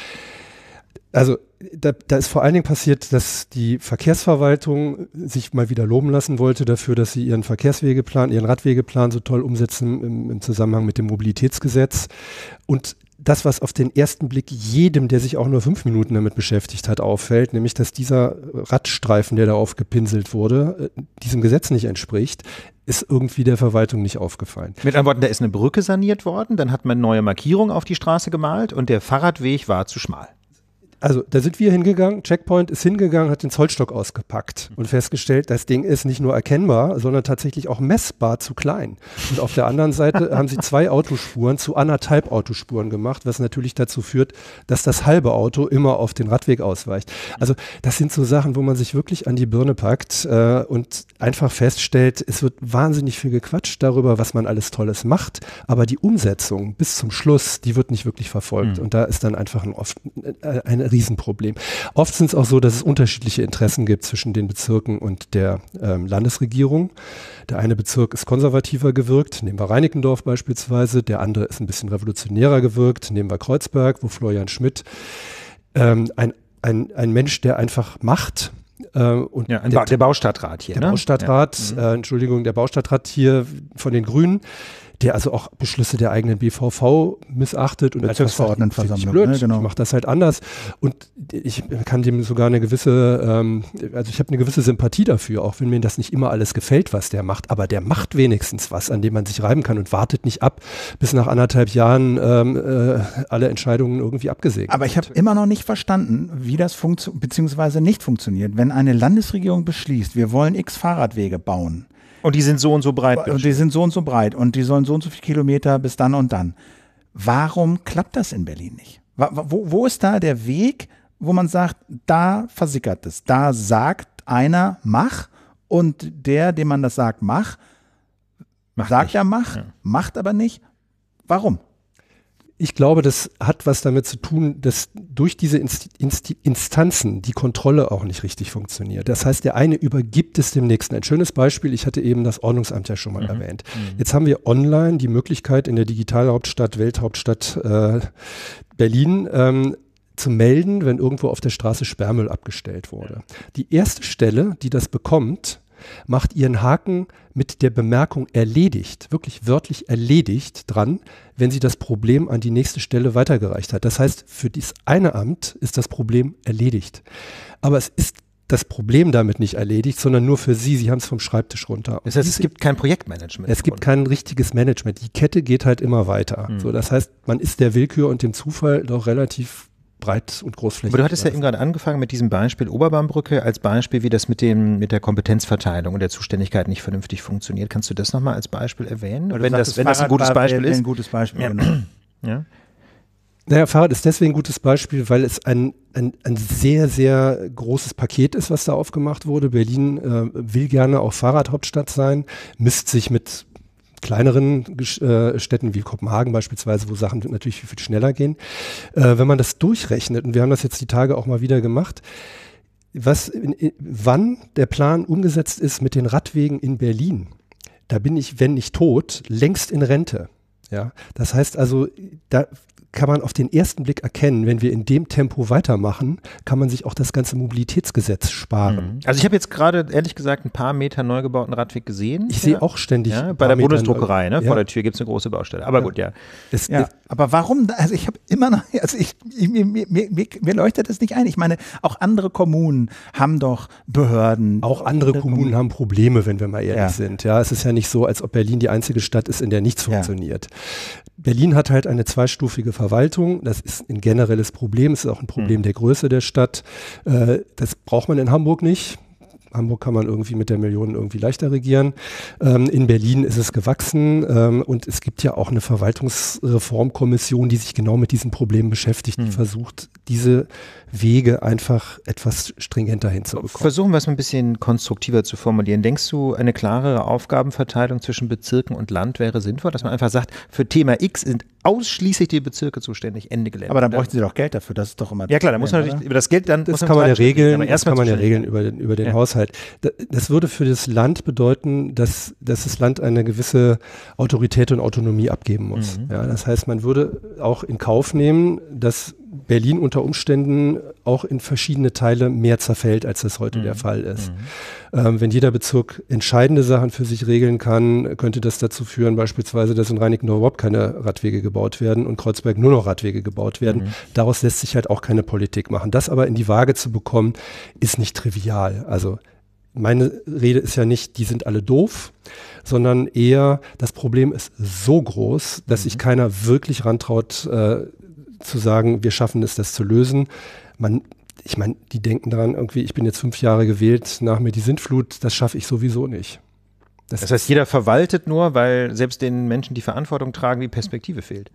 S3: Also da, da ist vor allen Dingen passiert, dass die Verkehrsverwaltung sich mal wieder loben lassen wollte dafür, dass sie ihren Verkehrswegeplan, ihren Radwegeplan so toll umsetzen im, im Zusammenhang mit dem Mobilitätsgesetz. Und das, was auf den ersten Blick jedem, der sich auch nur fünf Minuten damit beschäftigt hat, auffällt, nämlich, dass dieser Radstreifen, der da aufgepinselt wurde, diesem Gesetz nicht entspricht, ist irgendwie der Verwaltung nicht aufgefallen.
S1: Mit anderen Worten, da ist eine Brücke saniert worden, dann hat man neue Markierungen auf die Straße gemalt und der Fahrradweg war zu schmal.
S3: Also da sind wir hingegangen, Checkpoint ist hingegangen, hat den Zollstock ausgepackt und festgestellt, das Ding ist nicht nur erkennbar, sondern tatsächlich auch messbar zu klein. Und auf der anderen Seite haben sie zwei Autospuren zu anderthalb Autospuren gemacht, was natürlich dazu führt, dass das halbe Auto immer auf den Radweg ausweicht. Also das sind so Sachen, wo man sich wirklich an die Birne packt äh, und einfach feststellt, es wird wahnsinnig viel gequatscht darüber, was man alles Tolles macht, aber die Umsetzung bis zum Schluss, die wird nicht wirklich verfolgt. Mhm. Und da ist dann einfach ein, oft, äh, eine Riesenproblem. Oft sind es auch so, dass es unterschiedliche Interessen gibt zwischen den Bezirken und der ähm, Landesregierung. Der eine Bezirk ist konservativer gewirkt, nehmen wir Reinickendorf beispielsweise, der andere ist ein bisschen revolutionärer gewirkt, nehmen wir Kreuzberg, wo Florian Schmidt ähm, ein, ein, ein Mensch, der einfach macht. Äh, und
S1: ja, der, der Baustadtrat hier.
S3: Der
S1: ne?
S3: Baustadtrat,
S1: ja.
S3: äh, Entschuldigung, der Baustadtrat hier von den Grünen, der also auch Beschlüsse der eigenen B V V missachtet und
S2: als Verordnetenversammlung,
S3: blöd,
S2: ne, genau.
S3: Ich mache das halt anders und ich kann dem sogar eine gewisse, ähm, also ich habe eine gewisse Sympathie dafür, auch wenn mir das nicht immer alles gefällt, was der macht, aber der macht wenigstens was, an dem man sich reiben kann und wartet nicht ab, bis nach anderthalb Jahren ähm, äh, alle Entscheidungen irgendwie abgesegnet
S2: Aber ich habe immer noch nicht verstanden, wie das funktioniert, beziehungsweise nicht funktioniert. Wenn eine Landesregierung beschließt, wir wollen x Fahrradwege bauen,
S1: und die sind so und so breit.
S2: Und die sind so und so breit und die sollen so und so viele Kilometer bis dann und dann. Warum klappt das in Berlin nicht? Wo, wo ist da der Weg, wo man sagt, da versickert es. Da sagt einer, mach, und der, dem man das sagt, mach, macht sagt nicht. er, mach, ja. macht aber nicht. Warum?
S3: Ich glaube, das hat was damit zu tun, dass durch diese Inst- Inst- Instanzen die Kontrolle auch nicht richtig funktioniert. Das heißt, der eine übergibt es dem nächsten. Ein schönes Beispiel, ich hatte eben das Ordnungsamt ja schon mal mhm. erwähnt. Mhm. Jetzt haben wir online die Möglichkeit, in der Digitalhauptstadt, Welthauptstadt äh, Berlin ähm, zu melden, wenn irgendwo auf der Straße Sperrmüll abgestellt wurde. Die erste Stelle, die das bekommt, macht ihren Haken mit der Bemerkung erledigt, wirklich wörtlich erledigt dran, wenn sie das Problem an die nächste Stelle weitergereicht hat. Das heißt, für dieses eine Amt ist das Problem erledigt. Aber es ist das Problem damit nicht erledigt, sondern nur für Sie. Sie haben es vom Schreibtisch runter.
S1: Das heißt, es gibt kein Projektmanagement.
S3: Es gibt kein richtiges Management. Die Kette geht halt immer weiter. Mhm. So, das heißt, man ist der Willkür und dem Zufall doch relativ breit und großflächig.
S1: Aber du hattest ja eben gerade angefangen mit diesem Beispiel Oberbaumbrücke als Beispiel, wie das mit dem mit der Kompetenzverteilung und der Zuständigkeit nicht vernünftig funktioniert. Kannst du das nochmal als Beispiel erwähnen?
S2: Oder wenn das, wenn das ein gutes Beispiel ist? Ein gutes Beispiel,
S1: ja.
S2: Genau.
S1: Ja.
S3: Naja, Fahrrad ist deswegen ein gutes Beispiel, weil es ein, ein, ein sehr, sehr großes Paket ist, was da aufgemacht wurde. Berlin äh, will gerne auch Fahrradhauptstadt sein, misst sich mit kleineren äh, Städten wie Kopenhagen beispielsweise, wo Sachen natürlich viel, viel schneller gehen. Äh, wenn man das durchrechnet, und wir haben das jetzt die Tage auch mal wieder gemacht, was, in, in, wann der Plan umgesetzt ist mit den Radwegen in Berlin, da bin ich, wenn nicht tot, längst in Rente. Ja, das heißt also, da kann man auf den ersten Blick erkennen, wenn wir in dem Tempo weitermachen, kann man sich auch das ganze Mobilitätsgesetz sparen.
S1: Also ich habe jetzt gerade, ehrlich gesagt, ein paar Meter neu gebauten Radweg gesehen.
S3: Ich
S1: ja.
S3: sehe auch ständig.
S1: Ja, bei der
S3: Meter
S1: Bundesdruckerei, ne?
S3: Ja.
S1: Vor der Tür gibt es eine große Baustelle. Aber
S3: ja.
S1: gut, ja.
S2: Es, ja. Aber warum? Also ich habe immer noch, also ich, ich mir, mir, mir, mir leuchtet das nicht ein. Ich meine, auch andere Kommunen haben doch Behörden.
S3: Auch andere Kommunen Kommunen haben Probleme, wenn wir mal ehrlich
S2: ja.
S3: sind. Ja, es ist ja nicht so, als ob Berlin die einzige Stadt ist, in der nichts funktioniert. Ja. Berlin hat halt eine zweistufige Verwaltung. Das ist ein generelles Problem. Es ist auch ein Problem mhm. der Größe der Stadt. Äh, das braucht man in Hamburg nicht. Hamburg kann man irgendwie mit der Million irgendwie leichter regieren. Ähm, in Berlin ist es gewachsen ähm, und es gibt ja auch eine Verwaltungsreformkommission, die sich genau mit diesen Problemen beschäftigt, mhm. die versucht, diese Wege einfach etwas stringenter hinzubekommen.
S1: Versuchen wir es mal ein bisschen konstruktiver zu formulieren. Denkst du, eine klarere Aufgabenverteilung zwischen Bezirken und Land wäre sinnvoll, dass man einfach sagt, für Thema X sind ausschließlich die Bezirke zuständig, Ende Gelände?
S2: Aber dann bräuchten sie doch Geld dafür, das ist doch immer...
S1: Ja klar, da muss man natürlich, über das Geld dann...
S3: Das kann man ja regeln, das kann man ja regeln über den, über den
S1: ja.
S3: Haushalt. Das würde für das Land bedeuten, dass, dass das Land eine gewisse Autorität und Autonomie abgeben muss. Mhm. Ja, das heißt, man würde auch in Kauf nehmen, dass Berlin unter Umständen auch in verschiedene Teile mehr zerfällt, als das heute mhm. der Fall ist. Mhm. Ähm, wenn jeder Bezirk entscheidende Sachen für sich regeln kann, könnte das dazu führen, beispielsweise, dass in Reinickendorf überhaupt keine Radwege gebaut werden und Kreuzberg nur noch Radwege gebaut werden. Mhm. Daraus lässt sich halt auch keine Politik machen. Das aber in die Waage zu bekommen, ist nicht trivial. Also meine Rede ist ja nicht, die sind alle doof, sondern eher, das Problem ist so groß, dass sich keiner wirklich rantraut, äh, zu sagen, wir schaffen es, das zu lösen. Man, ich meine, die denken daran, irgendwie, ich bin jetzt fünf Jahre gewählt, nach mir die Sintflut, das schaffe ich sowieso nicht.
S1: Das, das heißt, jeder verwaltet nur, weil selbst den Menschen, die Verantwortung tragen, die Perspektive fehlt.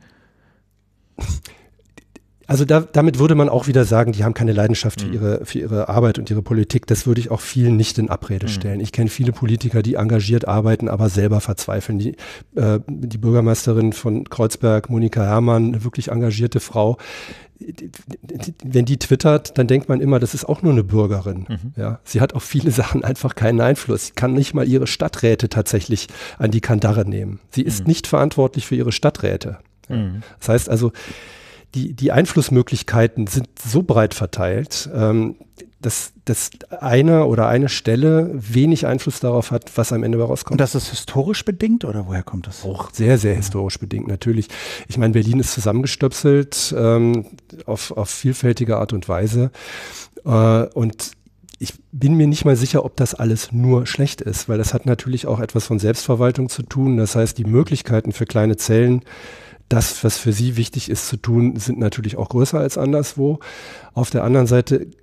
S3: Also da, damit würde man auch wieder sagen, die haben keine Leidenschaft für, mhm. ihre, für ihre Arbeit und ihre Politik. Das würde ich auch vielen nicht in Abrede stellen. Mhm. Ich kenne viele Politiker, die engagiert arbeiten, aber selber verzweifeln. Die, äh, die Bürgermeisterin von Kreuzberg, Monika Herrmann, eine wirklich engagierte Frau, wenn die twittert, dann denkt man immer, das ist auch nur eine Bürgerin. Mhm. Ja, sie hat auf viele Sachen einfach keinen Einfluss. Sie kann nicht mal ihre Stadträte tatsächlich an die Kandare nehmen. Sie ist mhm. nicht verantwortlich für ihre Stadträte. Ja. Mhm. Das heißt also, Die, die Einflussmöglichkeiten sind so breit verteilt, ähm, dass, dass eine oder eine Stelle wenig Einfluss darauf hat, was am Ende rauskommt.
S2: Und das ist historisch bedingt oder woher kommt das?
S3: Auch sehr, sehr historisch bedingt, natürlich. Ich meine, Berlin ist zusammengestöpselt ähm, auf, auf vielfältige Art und Weise. Äh, und ich bin mir nicht mal sicher, ob das alles nur schlecht ist, weil das hat natürlich auch etwas von Selbstverwaltung zu tun. Das heißt, die Möglichkeiten für kleine Zellen, das, was für sie wichtig ist zu tun, sind natürlich auch größer als anderswo. Auf der anderen Seite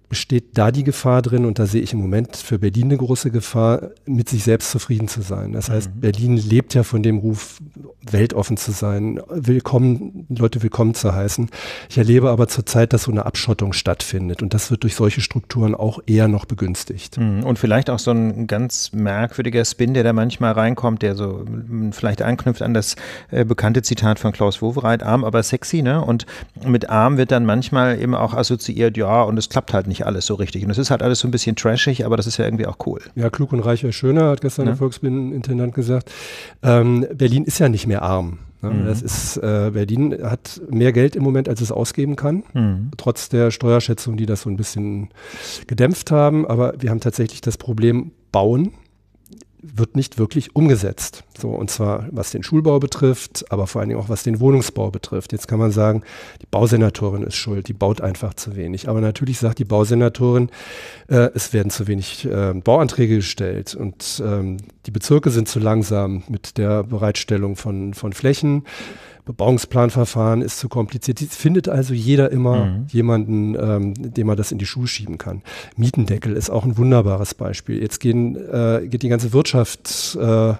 S3: besteht da die Gefahr drin, und da sehe ich im Moment für Berlin eine große Gefahr, mit sich selbst zufrieden zu sein. Das heißt, mhm. Berlin lebt ja von dem Ruf, weltoffen zu sein, willkommen, Leute willkommen zu heißen. Ich erlebe aber zurzeit, dass so eine Abschottung stattfindet, und das wird durch solche Strukturen auch eher noch begünstigt.
S1: Mhm. Und vielleicht auch so ein ganz merkwürdiger Spin, der da manchmal reinkommt, der so vielleicht anknüpft an das äh, bekannte Zitat von Klaus Wowereit, arm, aber sexy, ne? Und mit arm wird dann manchmal eben auch assoziiert, ja, und es klappt halt nicht alles so richtig. Und es ist halt alles so ein bisschen trashig, aber das ist ja irgendwie auch cool.
S3: Ja, klug und reich wäre schöner, hat gestern ja. der Volksbildungsintendant gesagt. Ähm, Berlin ist ja nicht mehr arm. Ne? Mhm. Das ist, äh, Berlin hat mehr Geld im Moment, als es ausgeben kann, mhm. trotz der Steuerschätzung, die das so ein bisschen gedämpft haben. Aber wir haben tatsächlich das Problem, Bauen wird nicht wirklich umgesetzt. So, und zwar was den Schulbau betrifft, aber vor allen Dingen auch was den Wohnungsbau betrifft. Jetzt kann man sagen, die Bausenatorin ist schuld, die baut einfach zu wenig. Aber natürlich sagt die Bausenatorin, äh, es werden zu wenig äh, Bauanträge gestellt, und ähm, die Bezirke sind zu langsam mit der Bereitstellung von, von Flächen. Bebauungsplanverfahren ist zu kompliziert. Es findet also jeder immer mhm. jemanden, ähm, dem man das in die Schuhe schieben kann. Mietendeckel ist auch ein wunderbares Beispiel. Jetzt gehen, äh, geht die ganze Wirtschaft äh,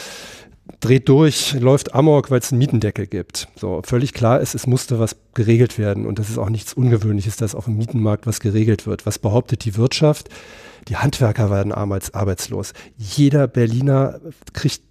S3: dreht durch, läuft amok, weil es einen Mietendeckel gibt. So, völlig klar ist, es musste was geregelt werden, und das ist auch nichts Ungewöhnliches, dass auf dem Mietenmarkt was geregelt wird. Was behauptet die Wirtschaft? Die Handwerker werden arbeitslos. Jeder Berliner kriegt,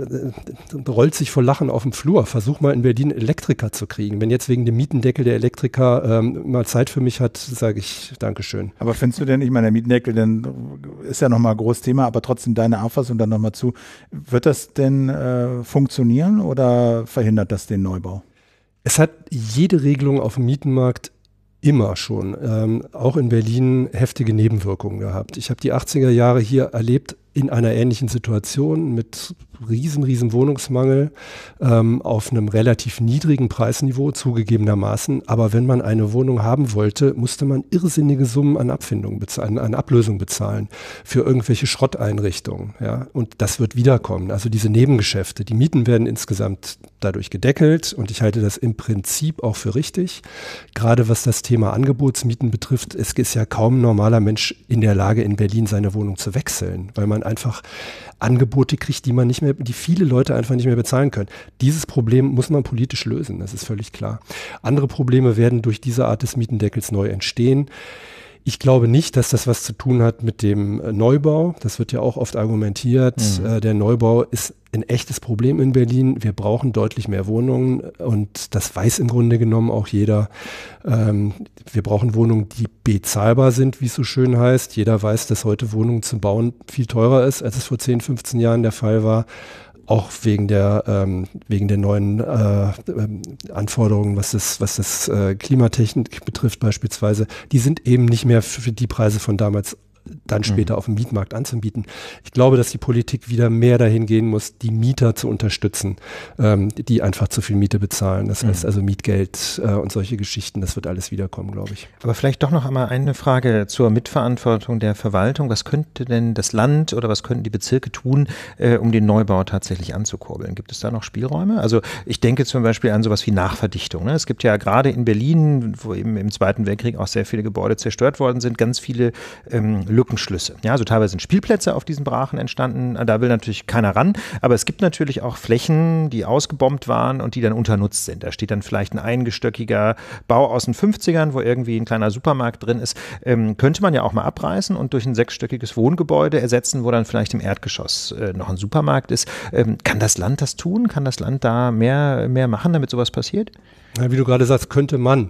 S3: rollt sich vor Lachen auf dem Flur. Versuch mal in Berlin Elektriker zu kriegen. Wenn jetzt wegen dem Mietendeckel der Elektriker ähm, mal Zeit für mich hat, sage ich Dankeschön.
S2: Aber findest du denn, ich meine, der Mietendeckel denn ist ja nochmal ein großes Thema, aber trotzdem deine Auffassung dann nochmal zu. Wird das denn äh, funktionieren oder verhindert das den Neubau?
S3: Es hat jede Regelung auf dem Mietenmarkt immer schon, ähm, auch in Berlin, heftige Nebenwirkungen gehabt. Ich habe die achtziger Jahre hier erlebt in einer ähnlichen Situation mit riesen, riesen Wohnungsmangel ähm, auf einem relativ niedrigen Preisniveau zugegebenermaßen. Aber wenn man eine Wohnung haben wollte, musste man irrsinnige Summen an Abfindungen bezahlen, an Ablösung bezahlen für irgendwelche Schrotteinrichtungen. Ja? Und das wird wiederkommen. Also diese Nebengeschäfte, die Mieten werden insgesamt dadurch gedeckelt, und ich halte das im Prinzip auch für richtig. Gerade was das Thema Angebotsmieten betrifft, es ist ja kaum ein normaler Mensch in der Lage, in Berlin seine Wohnung zu wechseln, weil man einfach Angebote kriegt, die man nicht mehr, die viele Leute einfach nicht mehr bezahlen können. Dieses Problem muss man politisch lösen, das ist völlig klar. Andere Probleme werden durch diese Art des Mietendeckels neu entstehen. Ich glaube nicht, dass das was zu tun hat mit dem Neubau. Das wird ja auch oft argumentiert. Mhm. Äh, der Neubau ist ein echtes Problem in Berlin. Wir brauchen deutlich mehr Wohnungen, und das weiß im Grunde genommen auch jeder. Ähm, wir brauchen Wohnungen, die bezahlbar sind, wie es so schön heißt. Jeder weiß, dass heute Wohnungen zu bauen viel teurer ist, als es vor zehn, fünfzehn Jahren der Fall war. Auch wegen der ähm, wegen der neuen äh, Anforderungen, was das was das äh, Klimatechnik betrifft beispielsweise, die sind eben nicht mehr für die Preise von damals dann später mhm. auf dem Mietmarkt anzubieten. Ich glaube, dass die Politik wieder mehr dahin gehen muss, die Mieter zu unterstützen, ähm, die einfach zu viel Miete bezahlen. Das mhm. heißt also Mietgeld äh, und solche Geschichten, das wird alles wiederkommen, glaube ich.
S1: Aber vielleicht doch noch einmal eine Frage zur Mitverantwortung der Verwaltung. Was könnte denn das Land oder was könnten die Bezirke tun, äh, um den Neubau tatsächlich anzukurbeln? Gibt es da noch Spielräume? Also ich denke zum Beispiel an sowas wie Nachverdichtung. Ne? Es gibt ja gerade in Berlin, wo eben im Zweiten Weltkrieg auch sehr viele Gebäude zerstört worden sind, ganz viele ähm, Lückenschlüsse. Ja, also teilweise sind Spielplätze auf diesen Brachen entstanden, da will natürlich keiner ran, aber es gibt natürlich auch Flächen, die ausgebombt waren und die dann unternutzt sind. Da steht dann vielleicht ein eingestöckiger Bau aus den fünfzigern, wo irgendwie ein kleiner Supermarkt drin ist. Ähm, könnte man ja auch mal abreißen und durch ein sechsstöckiges Wohngebäude ersetzen, wo dann vielleicht im Erdgeschoss äh, noch ein Supermarkt ist. Ähm, kann das Land das tun? Kann das Land da mehr, mehr machen, damit sowas passiert?
S3: Ja, wie du gerade sagst, könnte man.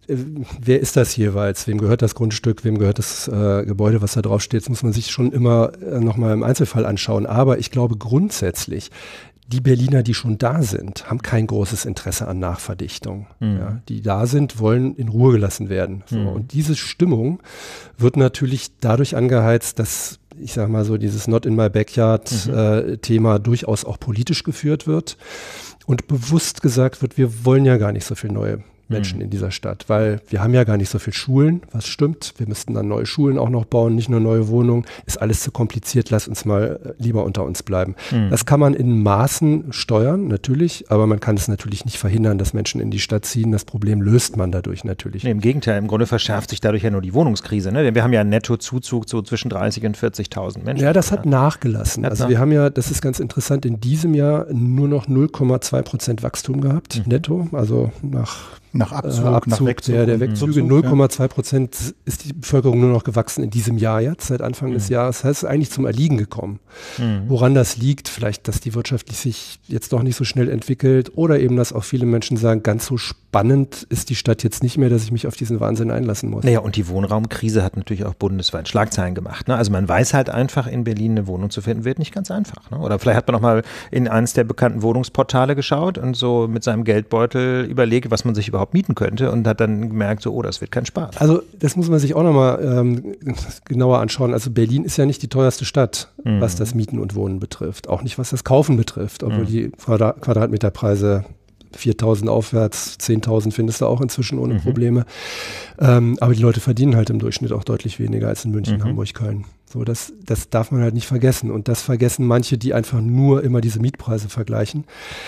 S3: Wer ist das jeweils? Wem gehört das Grundstück? Wem gehört das äh, Gebäude, was da drauf steht? Das muss man sich schon immer äh, nochmal im Einzelfall anschauen. Aber ich glaube grundsätzlich, die Berliner, die schon da sind, haben kein großes Interesse an Nachverdichtung. Mhm. Ja, die da sind, wollen in Ruhe gelassen werden. So. Mhm. Und diese Stimmung wird natürlich dadurch angeheizt, dass, ich sag mal so, dieses Not in my backyard mhm. äh, Thema durchaus auch politisch geführt wird und bewusst gesagt wird, wir wollen ja gar nicht so viel neue Menschen in dieser Stadt, weil wir haben ja gar nicht so viele Schulen, was stimmt. Wir müssten dann neue Schulen auch noch bauen, nicht nur neue Wohnungen. Ist alles zu kompliziert, lass uns mal lieber unter uns bleiben. Mhm. Das kann man in Maßen steuern, natürlich, aber man kann es natürlich nicht verhindern, dass Menschen in die Stadt ziehen. Das Problem löst man dadurch natürlich.
S1: Nee, im Gegenteil, im Grunde verschärft sich dadurch ja nur die Wohnungskrise, ne? Denn wir haben ja einen Nettozuzug so zwischen dreißig und vierzigtausend Menschen.
S3: Ja, das hat nachgelassen. Also wir haben ja, das ist ganz interessant, in diesem Jahr nur noch null Komma zwei Prozent Wachstum gehabt, mhm. netto, also nach
S2: Nach Abzug,
S3: äh, Abzug
S2: nach Wegzug,
S3: der, der Wegzüge, null Komma zwei Prozent ist die Bevölkerung nur noch gewachsen in diesem Jahr jetzt, seit Anfang mhm. des Jahres. Das heißt, es ist eigentlich zum Erliegen gekommen. Mhm. Woran das liegt, vielleicht, dass die Wirtschaft sich jetzt doch nicht so schnell entwickelt oder eben, dass auch viele Menschen sagen, ganz so spannend ist die Stadt jetzt nicht mehr, dass ich mich auf diesen Wahnsinn einlassen muss.
S1: Naja, und die Wohnraumkrise hat natürlich auch bundesweit Schlagzeilen gemacht. Ne? Also man weiß halt einfach, in Berlin eine Wohnung zu finden, wird nicht ganz einfach. Ne? Oder vielleicht hat man noch mal in eines der bekannten Wohnungsportale geschaut und so mit seinem Geldbeutel überlegt, was man sich überhaupt mieten könnte und hat dann gemerkt, so, oh, das wird kein Spaß.
S3: Also das muss man sich auch nochmal ähm, genauer anschauen. Also Berlin ist ja nicht die teuerste Stadt, mhm. was das Mieten und Wohnen betrifft. Auch nicht, was das Kaufen betrifft, obwohl mhm. die Quadrat- Quadratmeterpreise viertausend aufwärts, zehntausend findest du auch inzwischen ohne mhm. Probleme. Ähm, aber die Leute verdienen halt im Durchschnitt auch deutlich weniger als in München, mhm. Hamburg, Köln. So, das, das darf man halt nicht vergessen. Und das vergessen manche, die einfach nur immer diese Mietpreise vergleichen.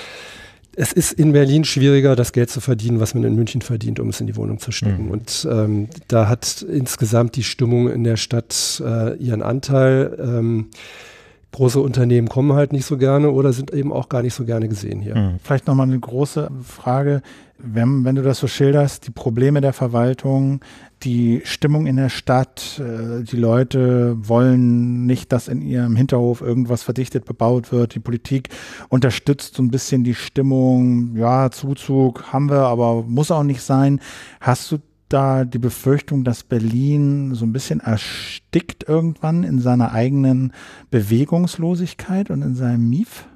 S3: Es ist in Berlin schwieriger, das Geld zu verdienen, was man in München verdient, um es in die Wohnung zu stecken. Mhm. Und ähm, da hat insgesamt die Stimmung in der Stadt äh, ihren Anteil. Ähm, große Unternehmen kommen halt nicht so gerne oder sind eben auch gar nicht so gerne gesehen hier.
S2: Mhm. Vielleicht nochmal eine große Frage, wenn, wenn du das so schilderst, die Probleme der Verwaltung, die Stimmung in der Stadt, äh, die Leute wollen nicht, dass in ihrem Hinterhof irgendwas verdichtet bebaut wird, die Politik unterstützt so ein bisschen die Stimmung, ja, Zuzug haben wir, aber muss auch nicht sein. Hast du da die Befürchtung, dass Berlin so ein bisschen erstickt irgendwann in seiner eigenen Bewegungslosigkeit und in seinem Mief?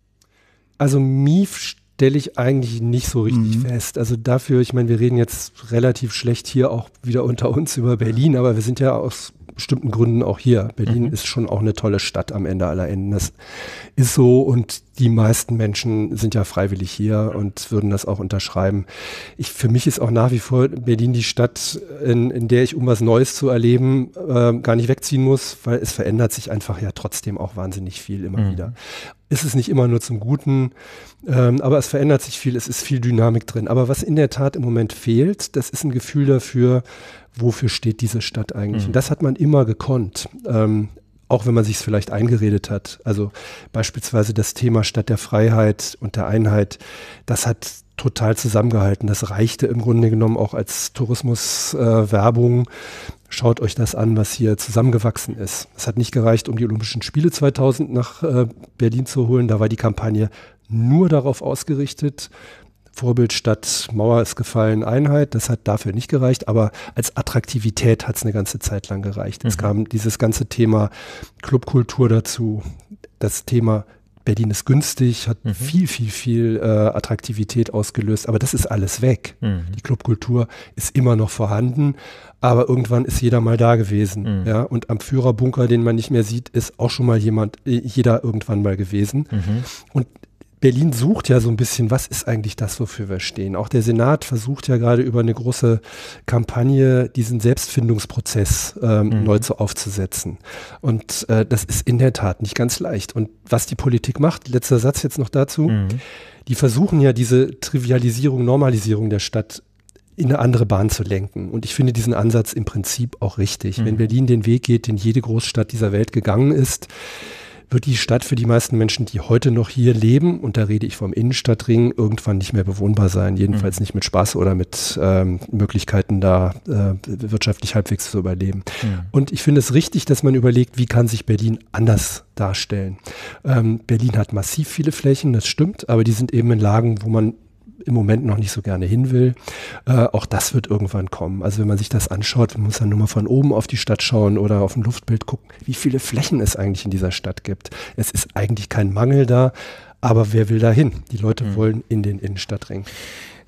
S3: Also Mief stelle ich eigentlich nicht so richtig mhm. fest. Also dafür, ich meine, wir reden jetzt relativ schlecht hier auch wieder unter uns über Berlin, aber wir sind ja aus bestimmten Gründen auch hier. Berlin mhm. ist schon auch eine tolle Stadt am Ende aller Enden. Das ist so und die meisten Menschen sind ja freiwillig hier und würden das auch unterschreiben. Ich, für mich ist auch nach wie vor Berlin die Stadt, in, in der ich, um was Neues zu erleben, äh, gar nicht wegziehen muss, weil es verändert sich einfach ja trotzdem auch wahnsinnig viel immer mhm. wieder. Ist es nicht immer nur zum Guten, ähm, aber es verändert sich viel, es ist viel Dynamik drin. Aber was in der Tat im Moment fehlt, das ist ein Gefühl dafür, wofür steht diese Stadt eigentlich? Mhm. Und das hat man immer gekonnt, ähm, auch wenn man sich es vielleicht eingeredet hat. Also beispielsweise das Thema Stadt der Freiheit und der Einheit, das hat total zusammengehalten. Das reichte im Grunde genommen auch als Tourismuswerbung. Äh, Schaut euch das an, was hier zusammengewachsen ist. Es hat nicht gereicht, um die Olympischen Spiele zweitausend nach äh, Berlin zu holen. Da war die Kampagne nur darauf ausgerichtet, Vorbild Stadt, Mauer ist gefallen, Einheit. Das hat dafür nicht gereicht, aber als Attraktivität hat es eine ganze Zeit lang gereicht. Mhm. Es kam dieses ganze Thema Clubkultur dazu, das Thema Berlin ist günstig, hat mhm. viel, viel, viel äh, Attraktivität ausgelöst, aber das ist alles weg. Mhm. Die Clubkultur ist immer noch vorhanden, aber irgendwann ist jeder mal da gewesen. Mhm. Ja? Und am Führerbunker, den man nicht mehr sieht, ist auch schon mal jemand, äh, jeder irgendwann mal gewesen. Mhm. Und Berlin sucht ja so ein bisschen, was ist eigentlich das, wofür wir stehen? Auch der Senat versucht ja gerade über eine große Kampagne diesen Selbstfindungsprozess ähm, mhm. neu zu aufzusetzen. Und äh, das ist in der Tat nicht ganz leicht. Und was die Politik macht, letzter Satz jetzt noch dazu, mhm. die versuchen ja diese Trivialisierung, Normalisierung der Stadt in eine andere Bahn zu lenken. Und ich finde diesen Ansatz im Prinzip auch richtig. Mhm. Wenn Berlin den Weg geht, den jede Großstadt dieser Welt gegangen ist, wird die Stadt für die meisten Menschen, die heute noch hier leben, und da rede ich vom Innenstadtring, irgendwann nicht mehr bewohnbar sein. Jedenfalls mhm. nicht mit Spaß oder mit ähm, Möglichkeiten, da äh, wirtschaftlich halbwegs zu überleben. Mhm. Und ich finde es richtig, dass man überlegt, wie kann sich Berlin anders darstellen. Ähm, Berlin hat massiv viele Flächen, das stimmt, aber die sind eben in Lagen, wo man im Moment noch nicht so gerne hin will. Äh, auch das wird irgendwann kommen. Also wenn man sich das anschaut, man muss dann nur mal von oben auf die Stadt schauen oder auf ein Luftbild gucken, wie viele Flächen es eigentlich in dieser Stadt gibt. Es ist eigentlich kein Mangel da, aber wer will da hin? Die Leute mhm. wollen in den Innenstadtring.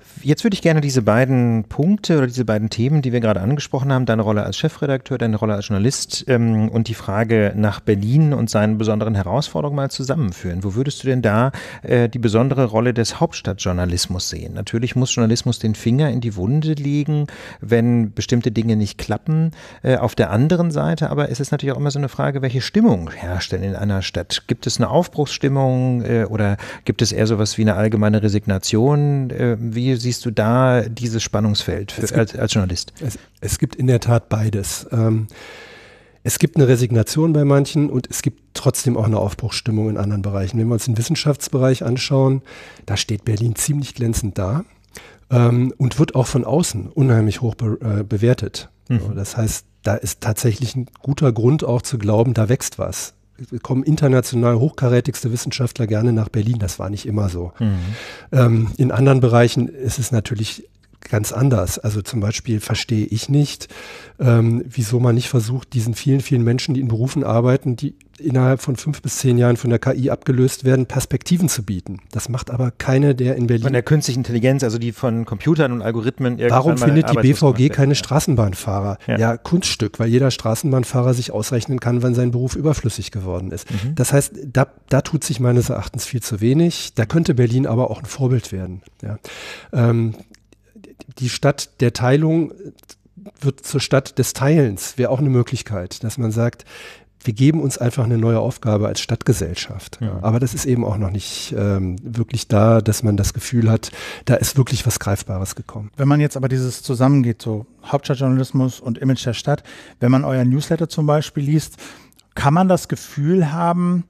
S1: Jetzt würde ich gerne diese beiden Punkte oder diese beiden Themen, die wir gerade angesprochen haben, deine Rolle als Chefredakteur, deine Rolle als Journalist ähm, und die Frage nach Berlin und seinen besonderen Herausforderungen mal zusammenführen. Wo würdest du denn da äh, die besondere Rolle des Hauptstadtjournalismus sehen? Natürlich muss Journalismus den Finger in die Wunde legen, wenn bestimmte Dinge nicht klappen. Äh, auf der anderen Seite aber ist es natürlich auch immer so eine Frage, welche Stimmung herrscht denn in einer Stadt? Gibt es eine Aufbruchsstimmung äh, oder gibt es eher sowas wie eine allgemeine Resignation? Äh, wie siehst du da dieses Spannungsfeld für, gibt, als, als Journalist?
S3: Es, es gibt in der Tat beides. Ähm, es gibt eine Resignation bei manchen und es gibt trotzdem auch eine Aufbruchsstimmung in anderen Bereichen. Wenn wir uns den Wissenschaftsbereich anschauen, da steht Berlin ziemlich glänzend da ähm, und wird auch von außen unheimlich hoch be, äh, bewertet. Mhm. So, das heißt, da ist tatsächlich ein guter Grund auch zu glauben, da wächst was. Es kommen international hochkarätigste Wissenschaftler gerne nach Berlin. Das war nicht immer so. Mhm. Ähm, in anderen Bereichen ist es natürlich ganz anders. Also zum Beispiel verstehe ich nicht, ähm, wieso man nicht versucht, diesen vielen, vielen Menschen, die in Berufen arbeiten, die innerhalb von fünf bis zehn Jahren von der K I abgelöst werden, Perspektiven zu bieten. Das macht aber keine, der in Berlin...
S1: Von der künstlichen Intelligenz, also die von Computern und Algorithmen...
S3: Warum findet die B V G keine Straßenbahnfahrer? Ja. ja, Kunststück, weil jeder Straßenbahnfahrer sich ausrechnen kann, wann sein Beruf überflüssig geworden ist. Mhm. Das heißt, da, da tut sich meines Erachtens viel zu wenig. Da könnte Berlin aber auch ein Vorbild werden. Ja. Ähm, die Stadt der Teilung wird zur Stadt des Teilens, wäre auch eine Möglichkeit, dass man sagt, wir geben uns einfach eine neue Aufgabe als Stadtgesellschaft. Ja. Aber das ist eben auch noch nicht ähm, wirklich da, dass man das Gefühl hat, da ist wirklich was Greifbares gekommen.
S2: Wenn man jetzt aber dieses zusammengeht, so Hauptstadtjournalismus und Image der Stadt, wenn man euer Newsletter zum Beispiel liest, kann man das Gefühl haben,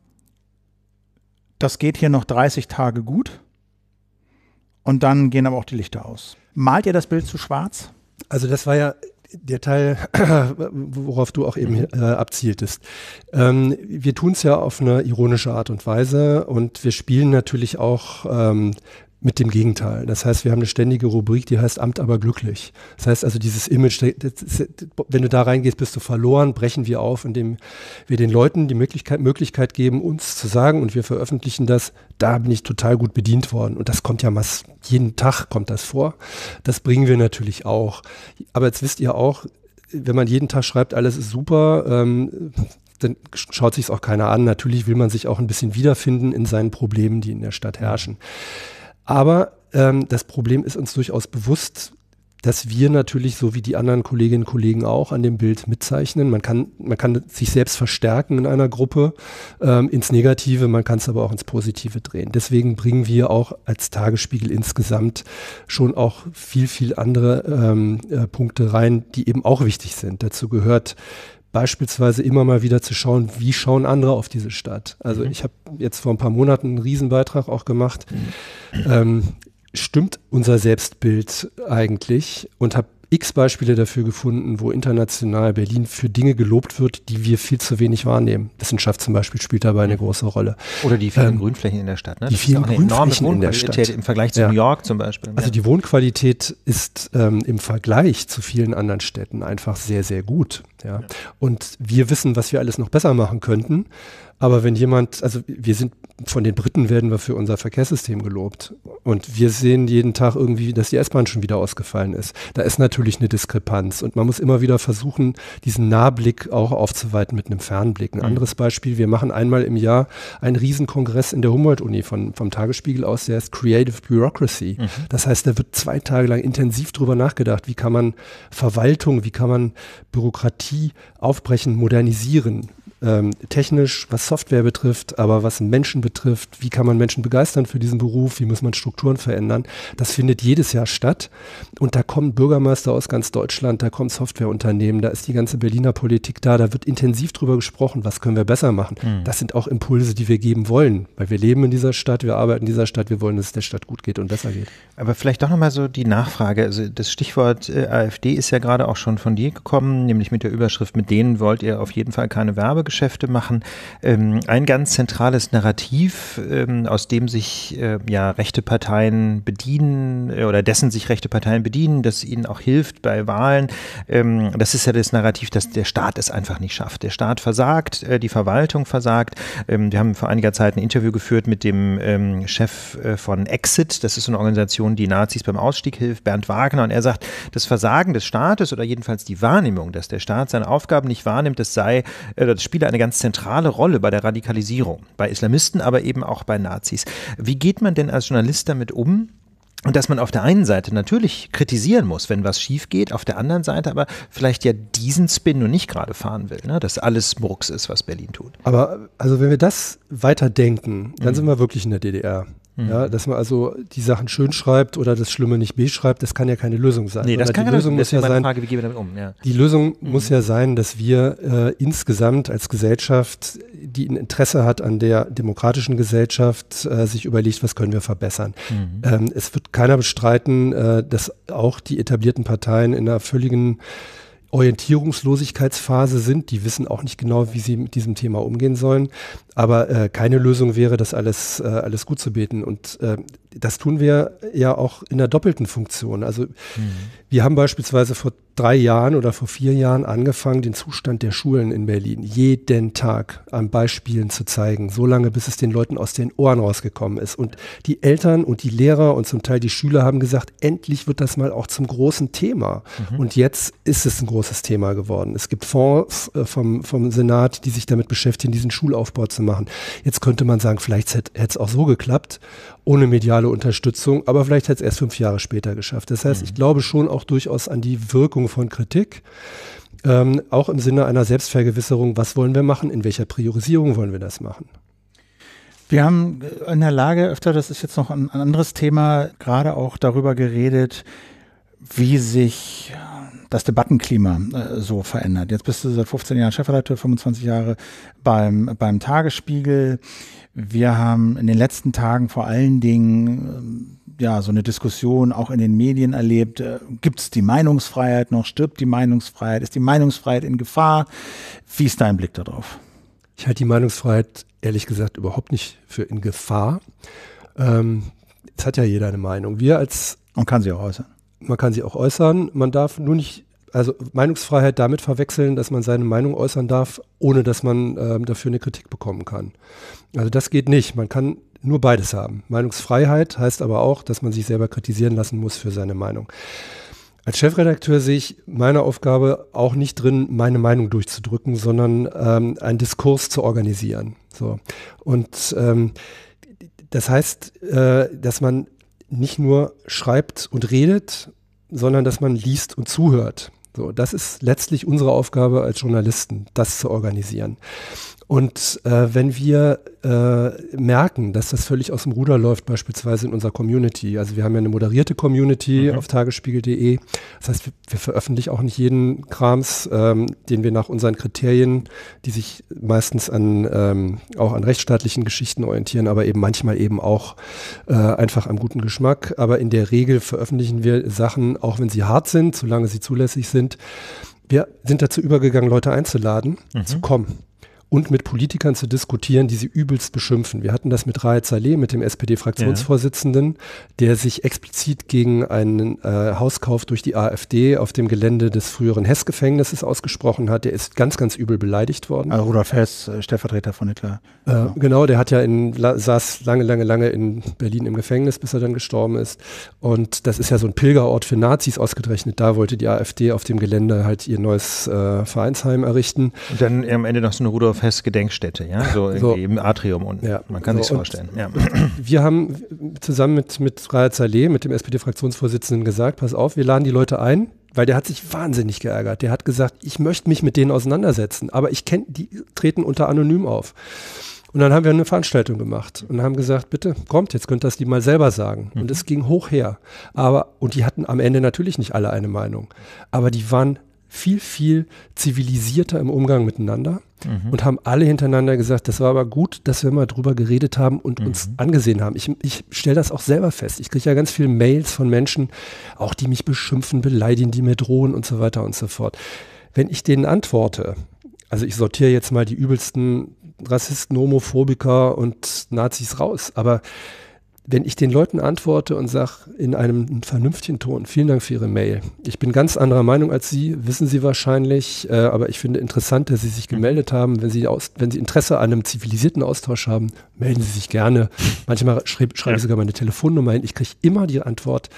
S2: das geht hier noch dreißig Tage gut und dann gehen aber auch die Lichter aus. Malt ihr das Bild zu schwarz?
S3: Also das war ja der Teil, worauf du auch eben äh, abzieltest. Ähm, wir tun es ja auf eine ironische Art und Weise und wir spielen natürlich auch ähm, mit dem Gegenteil. Das heißt, wir haben eine ständige Rubrik, die heißt Amt aber glücklich. Das heißt also dieses Image, das, das, wenn du da reingehst, bist du verloren, brechen wir auf, indem wir den Leuten die Möglichkeit, Möglichkeit geben, uns zu sagen und wir veröffentlichen das, da bin ich total gut bedient worden. Und das kommt ja mass, jeden Tag kommt das vor. Das bringen wir natürlich auch. Aber jetzt wisst ihr auch, wenn man jeden Tag schreibt, alles ist super, ähm, dann schaut sich es auch keiner an. Natürlich will man sich auch ein bisschen wiederfinden in seinen Problemen, die in der Stadt herrschen. Aber ähm, das Problem ist uns durchaus bewusst, dass wir natürlich, so wie die anderen Kolleginnen und Kollegen auch, an dem Bild mitzeichnen. Man kann, man kann sich selbst verstärken in einer Gruppe ähm, ins Negative, man kann es aber auch ins Positive drehen. Deswegen bringen wir auch als Tagesspiegel insgesamt schon auch viel, viel andere ähm, äh, Punkte rein, die eben auch wichtig sind. Dazu gehört beispielsweise immer mal wieder zu schauen, wie schauen andere auf diese Stadt. Also mhm. ich habe jetzt vor ein paar Monaten einen Riesenbeitrag auch gemacht. Mhm. Ähm, stimmt unser Selbstbild eigentlich? Und habe x Beispiele dafür gefunden, wo international Berlin für Dinge gelobt wird, die wir viel zu wenig wahrnehmen. Wissenschaft zum Beispiel spielt dabei eine große Rolle.
S1: Oder die vielen ähm, Grünflächen in der Stadt. Ne?
S3: Die
S1: das
S3: vielen
S1: ist auch
S3: Grünflächen in der Stadt.
S1: Im Vergleich zu ja. New York zum Beispiel.
S3: Also die Wohnqualität ist ähm, im Vergleich zu vielen anderen Städten einfach sehr, sehr gut. Ja. Ja. Und wir wissen, was wir alles noch besser machen könnten. Aber wenn jemand, also wir sind, von den Briten werden wir für unser Verkehrssystem gelobt. Und wir sehen jeden Tag irgendwie, dass die S-Bahn schon wieder ausgefallen ist. Da ist natürlich eine Diskrepanz. Und man muss immer wieder versuchen, diesen Nahblick auch aufzuweiten mit einem Fernblick. Ein mhm. anderes Beispiel, wir machen einmal im Jahr einen Riesenkongress in der Humboldt-Uni von, vom Tagesspiegel aus, der heißt Creative Bureaucracy. Mhm. Das heißt, da wird zwei Tage lang intensiv drüber nachgedacht, wie kann man Verwaltung, wie kann man Bürokratie aufbrechen, modernisieren. Ähm, technisch, was Software betrifft, aber was Menschen betrifft, wie kann man Menschen begeistern für diesen Beruf, wie muss man Strukturen verändern, das findet jedes Jahr statt und da kommen Bürgermeister aus ganz Deutschland, da kommen Softwareunternehmen, da ist die ganze Berliner Politik da, da wird intensiv drüber gesprochen, was können wir besser machen. Mhm. Das sind auch Impulse, die wir geben wollen, weil wir leben in dieser Stadt, wir arbeiten in dieser Stadt, wir wollen, dass es der Stadt gut geht und besser geht.
S1: Aber vielleicht doch nochmal so die Nachfrage, also das Stichwort äh, AfD ist ja gerade auch schon von dir gekommen, nämlich mit der Überschrift, mit denen wollt ihr auf jeden Fall keine Werbe Werbegeschäfte machen. Ähm, ein ganz zentrales Narrativ, ähm, aus dem sich äh, ja rechte Parteien bedienen äh, oder dessen sich rechte Parteien bedienen, das ihnen auch hilft bei Wahlen. Ähm, das ist ja das Narrativ, dass der Staat es einfach nicht schafft. Der Staat versagt, äh, die Verwaltung versagt. Ähm, wir haben vor einiger Zeit ein Interview geführt mit dem ähm, Chef äh, von Exit. Das ist so eine Organisation, die Nazis beim Ausstieg hilft, Bernd Wagner. Und er sagt, das Versagen des Staates oder jedenfalls die Wahrnehmung, dass der Staat seine Aufgaben nicht wahrnimmt, das sei, äh, das spiele eine ganz zentrale Rolle bei der Radikalisierung, bei Islamisten, aber eben auch bei Nazis. Wie geht man denn als Journalist damit um? Und dass man auf der einen Seite natürlich kritisieren muss, wenn was schief geht, auf der anderen Seite aber vielleicht ja diesen Spin nur nicht gerade fahren will, ne? Dass alles Murks ist, was Berlin tut.
S3: Aber also wenn wir das weiterdenken, dann mhm. sind wir wirklich in der D D R. Ja, dass man also die Sachen schön schreibt oder das Schlimme nicht beschreibt, das kann ja keine Lösung sein.
S1: Nee, das kann
S3: die
S1: ja
S3: Lösung muss ja sein,
S1: Frage, wie gehen wir damit um? Ja.
S3: Die Lösung mhm. muss ja sein, dass wir äh, insgesamt als Gesellschaft, die ein Interesse hat an der demokratischen Gesellschaft, äh, sich überlegt, was können wir verbessern. Mhm. Ähm, es wird keiner bestreiten, äh, dass auch die etablierten Parteien in einer völligen Orientierungslosigkeitsphase sind. Die wissen auch nicht genau, wie sie mit diesem Thema umgehen sollen. Aber äh, keine Lösung wäre, das alles, äh, alles gut zu beten. Und äh, das tun wir ja auch in der doppelten Funktion. Also mhm. wir haben beispielsweise vor drei Jahren oder vor vier Jahren angefangen, den Zustand der Schulen in Berlin jeden Tag an Beispielen zu zeigen, so lange, bis es den Leuten aus den Ohren rausgekommen ist. Und die Eltern und die Lehrer und zum Teil die Schüler haben gesagt, endlich wird das mal auch zum großen Thema. Mhm. Und jetzt ist es ein großes Thema geworden. Es gibt Fonds äh, vom, vom Senat, die sich damit beschäftigen, diesen Schulaufbau zu machen. Jetzt könnte man sagen, vielleicht hätte es auch so geklappt, ohne mediale Unterstützung, aber vielleicht hätte es erst fünf Jahre später geschafft. Das heißt, mhm. ich glaube schon auch durchaus an die Wirkung von Kritik, ähm, auch im Sinne einer Selbstvergewisserung, was wollen wir machen, in welcher Priorisierung wollen wir das machen.
S2: Wir haben in der Lage öfter, das ist jetzt noch ein, ein anderes Thema, gerade auch darüber geredet, wie sich das Debattenklima äh, so verändert. Jetzt bist du seit fünfzehn Jahren Chefredakteur, fünfundzwanzig Jahre beim, beim Tagesspiegel. Wir haben in den letzten Tagen vor allen Dingen äh, ja so eine Diskussion auch in den Medien erlebt. Äh, gibt es die Meinungsfreiheit noch? Stirbt die Meinungsfreiheit? Ist die Meinungsfreiheit in Gefahr? Wie ist dein Blick darauf?
S3: Ich halte die Meinungsfreiheit ehrlich gesagt überhaupt nicht für in Gefahr. Ähm, es hat ja jeder eine Meinung. Wir als
S2: Und kann sie auch äußern.
S3: Man kann sie auch äußern. Man darf nur nicht, also Meinungsfreiheit damit verwechseln, dass man seine Meinung äußern darf, ohne dass man ähm, dafür eine Kritik bekommen kann. Also das geht nicht. Man kann nur beides haben. Meinungsfreiheit heißt aber auch, dass man sich selber kritisieren lassen muss für seine Meinung. Als Chefredakteur sehe ich meine Aufgabe auch nicht drin, meine Meinung durchzudrücken, sondern ähm, einen Diskurs zu organisieren. So. Und ähm, das heißt, äh, dass man nicht nur schreibt und redet, sondern dass man liest und zuhört. So, das ist letztlich unsere Aufgabe als Journalisten, das zu organisieren. Und äh, wenn wir äh, merken, dass das völlig aus dem Ruder läuft, beispielsweise in unserer Community, also wir haben ja eine moderierte Community mhm. auf tagesspiegel punkt de, das heißt, wir, wir veröffentlichen auch nicht jeden Krams, ähm, den wir nach unseren Kriterien, die sich meistens an ähm, auch an rechtsstaatlichen Geschichten orientieren, aber eben manchmal eben auch äh, einfach am guten Geschmack. Aber in der Regel veröffentlichen wir Sachen, auch wenn sie hart sind, solange sie zulässig sind. Wir sind dazu übergegangen, Leute einzuladen, mhm. zu kommen. Und mit Politikern zu diskutieren, die sie übelst beschimpfen. Wir hatten das mit Raed Saleh, mit dem S P D-Fraktionsvorsitzenden, ja. der sich explizit gegen einen äh, Hauskauf durch die AfD auf dem Gelände des früheren Hess-Gefängnisses ausgesprochen hat. Der ist ganz, ganz übel beleidigt worden.
S2: Also Rudolf Hess, Stellvertreter von Hitler.
S3: Äh, genau. genau, der hat ja in, saß lange, lange, lange in Berlin im Gefängnis, bis er dann gestorben ist. Und das ist ja so ein Pilgerort für Nazis ausgerechnet. Da wollte die AfD auf dem Gelände halt ihr neues äh, Vereinsheim errichten.
S1: Und dann am Ende noch so eine Rudolf Hess-Gedenkstätte, ja, so irgendwie so, im Atrium unten. Ja, man kann so, sich's vorstellen. Ja.
S3: Wir haben zusammen mit, mit Raed Saleh, mit dem S P D-Fraktionsvorsitzenden gesagt, pass auf, wir laden die Leute ein, weil der hat sich wahnsinnig geärgert. Der hat gesagt, ich möchte mich mit denen auseinandersetzen, aber ich kenne, die treten unter anonym auf. Und dann haben wir eine Veranstaltung gemacht und haben gesagt, bitte kommt, jetzt könnt ihr das die mal selber sagen. Mhm. Und es ging hoch her. Aber, und die hatten am Ende natürlich nicht alle eine Meinung, aber die waren viel, viel zivilisierter im Umgang miteinander mhm. und haben alle hintereinander gesagt, das war aber gut, dass wir mal drüber geredet haben und mhm. uns angesehen haben. Ich, ich stelle das auch selber fest. Ich kriege ja ganz viele Mails von Menschen, auch die mich beschimpfen, beleidigen, die mir drohen und so weiter und so fort. Wenn ich denen antworte, also ich sortiere jetzt mal die übelsten Rassisten, Homophobiker und Nazis raus, aber wenn ich den Leuten antworte und sage in einem vernünftigen Ton, vielen Dank für Ihre Mail. Ich bin ganz anderer Meinung als Sie, wissen Sie wahrscheinlich, äh, aber ich finde interessant, dass Sie sich gemeldet haben. Wenn Sie, aus, wenn Sie Interesse an einem zivilisierten Austausch haben, melden Sie sich gerne. Manchmal schreibe schreib ich sogar meine Telefonnummer hin. Ich kriege immer die Antwort,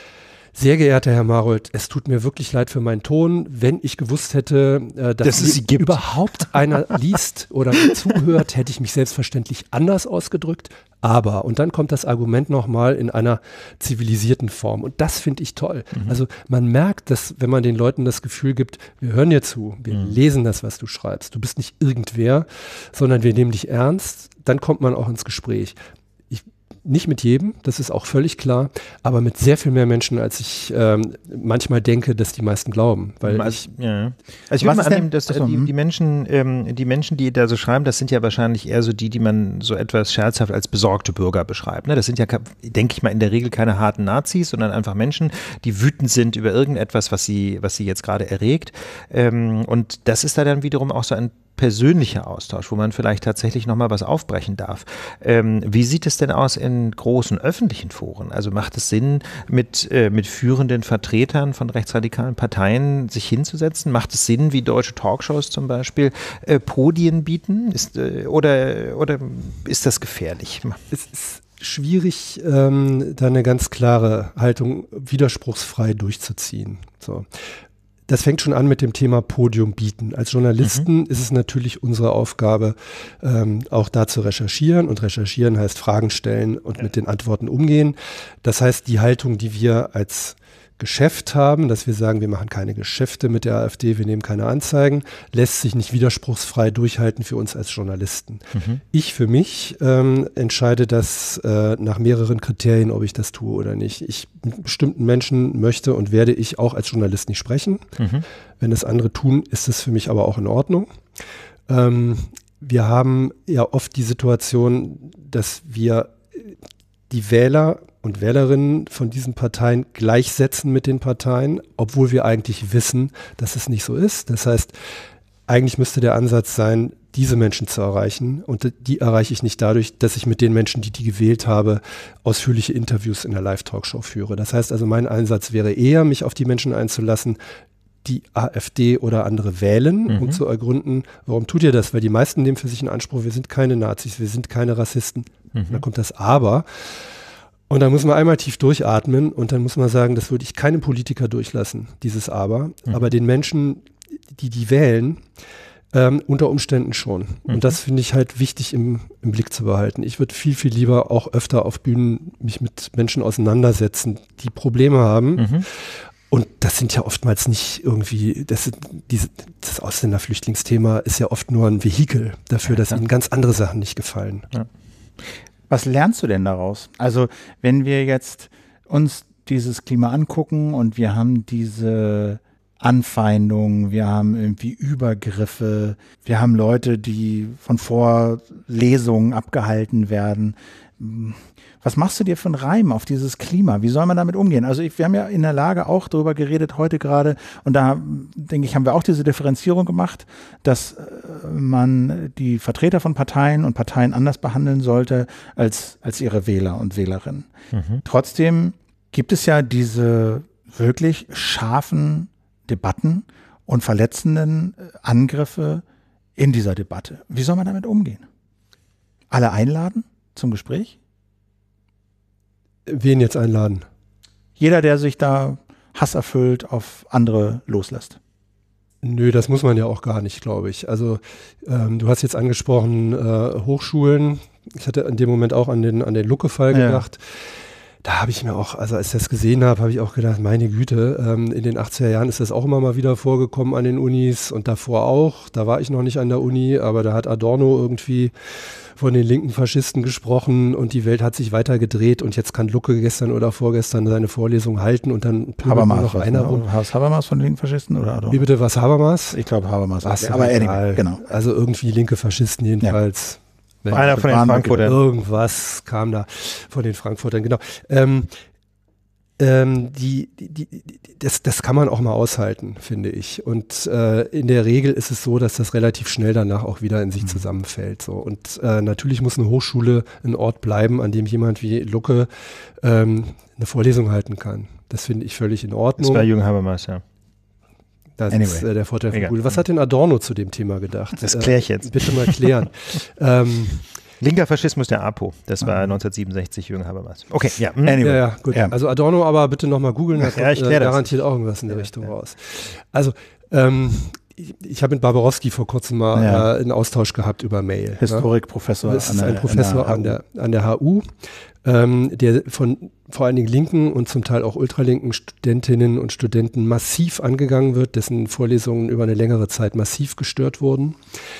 S3: sehr geehrter Herr Marold, es tut mir wirklich leid für meinen Ton. Wenn ich gewusst hätte, äh, dass
S1: Dass es sie gibt.
S3: überhaupt einer liest oder zuhört, hätte ich mich selbstverständlich anders ausgedrückt. Aber, und dann kommt das Argument nochmal in einer zivilisierten Form. Und das finde ich toll. Mhm. Also man merkt, dass wenn man den Leuten das Gefühl gibt, wir hören dir zu, wir mhm. lesen das, was du schreibst. Du bist nicht irgendwer, sondern wir nehmen dich ernst. Dann kommt man auch ins Gespräch. Nicht mit jedem, das ist auch völlig klar, aber mit sehr viel mehr Menschen, als ich ähm, manchmal denke, dass die meisten glauben. Weil
S1: also,
S3: ich,
S1: ja. also ich würde mal annehmen, dass äh, die, die, Menschen, ähm, die Menschen, die da so schreiben, das sind ja wahrscheinlich eher so die, die man so etwas scherzhaft als besorgte Bürger beschreibt. Ne? Das sind ja, denke ich mal, in der Regel keine harten Nazis, sondern einfach Menschen, die wütend sind über irgendetwas, was sie, was sie jetzt gerade erregt. Ähm, und das ist da dann wiederum auch so ein persönlicher Austausch, wo man vielleicht tatsächlich nochmal was aufbrechen darf. Ähm, wie sieht es denn aus in großen öffentlichen Foren? Also macht es Sinn, mit, äh, mit führenden Vertretern von rechtsradikalen Parteien sich hinzusetzen? Macht es Sinn, wie deutsche Talkshows zum Beispiel, äh, Podien bieten? Ist, äh, oder, oder ist das gefährlich?
S3: Es ist schwierig, ähm, da eine ganz klare Haltung widerspruchsfrei durchzuziehen. So. Das fängt schon an mit dem Thema Podium bieten. Als Journalisten mhm. ist es natürlich unsere Aufgabe, ähm, auch da zu recherchieren. Und recherchieren heißt Fragen stellen und ja. mit den Antworten umgehen. Das heißt, die Haltung, die wir als Geschäft haben, dass wir sagen, wir machen keine Geschäfte mit der AfD, wir nehmen keine Anzeigen, lässt sich nicht widerspruchsfrei durchhalten für uns als Journalisten. Mhm. Ich für mich ähm, entscheide das äh, nach mehreren Kriterien, ob ich das tue oder nicht. Ich mit bestimmten Menschen möchte und werde ich auch als Journalist nicht sprechen. Mhm. Wenn das andere tun, ist es für mich aber auch in Ordnung. Ähm, wir haben ja oft die Situation, dass wir die Wähler und Wählerinnen von diesen Parteien gleichsetzen mit den Parteien, obwohl wir eigentlich wissen, dass es nicht so ist. Das heißt, eigentlich müsste der Ansatz sein, diese Menschen zu erreichen. Und die erreiche ich nicht dadurch, dass ich mit den Menschen, die die gewählt habe, ausführliche Interviews in der Live-Talkshow führe. Das heißt also, mein Einsatz wäre eher, mich auf die Menschen einzulassen, die AfD oder andere wählen, mhm. um zu ergründen, warum tut ihr das? Weil die meisten nehmen für sich in Anspruch, wir sind keine Nazis, wir sind keine Rassisten. Mhm. Da kommt das Aber. Und da muss man einmal tief durchatmen und dann muss man sagen, das würde ich keinem Politiker durchlassen, dieses Aber. Mhm. Aber den Menschen, die die wählen, ähm, unter Umständen schon. Mhm. Und das finde ich halt wichtig im, im Blick zu behalten. Ich würde viel, viel lieber auch öfter auf Bühnen mich mit Menschen auseinandersetzen, die Probleme haben. Mhm. Und das sind ja oftmals nicht irgendwie, das, sind diese, das Ausländerflüchtlingsthema ist ja oft nur ein Vehikel dafür, dass ja, ihnen ganz andere Sachen nicht gefallen.
S2: Ja. Was lernst du denn daraus? Also wenn wir jetzt uns dieses Klima angucken und wir haben diese Anfeindungen, wir haben irgendwie Übergriffe, wir haben Leute, die von Vorlesungen abgehalten werden. Was machst du dir für einen Reim auf dieses Klima? Wie soll man damit umgehen? Also ich, wir haben ja in der Lage auch darüber geredet heute gerade und da, denke ich, haben wir auch diese Differenzierung gemacht, dass man die Vertreter von Parteien und Parteien anders behandeln sollte als, als ihre Wähler und Wählerinnen. Mhm. Trotzdem gibt es ja diese wirklich scharfen Debatten und verletzenden Angriffe in dieser Debatte. Wie soll man damit umgehen? Alle einladen zum Gespräch?
S3: Wen jetzt einladen?
S2: Jeder, der sich da hasserfüllt auf andere loslässt.
S3: Nö, das muss man ja auch gar nicht, glaube ich. Also ähm, du hast jetzt angesprochen äh, Hochschulen. Ich hatte in dem Moment auch an den, an den Lucke-Fall
S2: ja.
S3: gedacht. Da habe ich mir auch, also als ich das gesehen habe, habe ich auch gedacht, meine Güte, ähm, in den achtziger Jahren ist das auch immer mal wieder vorgekommen an den Unis und davor auch. Da war ich noch nicht an der Uni, aber da hat Adorno irgendwie von den linken Faschisten gesprochen und die Welt hat sich weiter gedreht und jetzt kann Lucke gestern oder vorgestern seine Vorlesung halten und dann
S2: Habermas
S3: noch einer rum.
S2: Was Habermas von den linken Faschisten oder Adorno?
S3: Wie bitte, was Habermas?
S2: Ich glaube Habermas.
S3: Was,
S2: aber anyway, genau.
S3: Also irgendwie linke Faschisten jedenfalls.
S1: Ja. Einer von den Frankfurtern.
S3: Irgendwas kam da von den Frankfurtern, genau. Ähm, ähm, die, die, die, das, das kann man auch mal aushalten, finde ich. Und äh, in der Regel ist es so, dass das relativ schnell danach auch wieder in sich zusammenfällt. So. Und äh, natürlich muss eine Hochschule ein Ort bleiben, an dem jemand wie Lucke ähm, eine Vorlesung halten kann. Das finde ich völlig in Ordnung.
S1: Das war Jürgen Habermas, ja.
S3: Das
S1: Anyway.
S3: ist äh, der Vorteil von
S1: Egal.
S3: Google. Was hat denn Adorno zu dem Thema gedacht?
S1: Das kläre ich jetzt.
S3: Äh, bitte mal klären. ähm,
S1: Linker Faschismus der APO, das war neunzehnhundertsiebenundsechzig Jürgen Habermas. Okay, ja. hm.
S2: Anyway.
S3: Ja, ja, gut.
S2: Ja.
S3: Also Adorno aber bitte nochmal googeln, da
S1: Ja,
S3: kommt
S1: ich klär
S3: äh,
S1: das.
S3: garantiert auch irgendwas in der Richtung
S1: ja.
S3: raus. Also, ähm, ich, ich habe mit Barbarowski vor kurzem mal
S2: Ja.
S3: äh, einen Austausch gehabt über Mail.
S2: Historikprofessor.
S3: Ne? Das ist
S2: an
S3: ein
S2: der-
S3: Professor
S2: an der
S3: an der, an der H U, ähm, der von vor allen Dingen linken und zum Teil auch ultralinken Studentinnen und Studenten massiv angegangen wird, dessen Vorlesungen über eine längere Zeit massiv gestört wurden.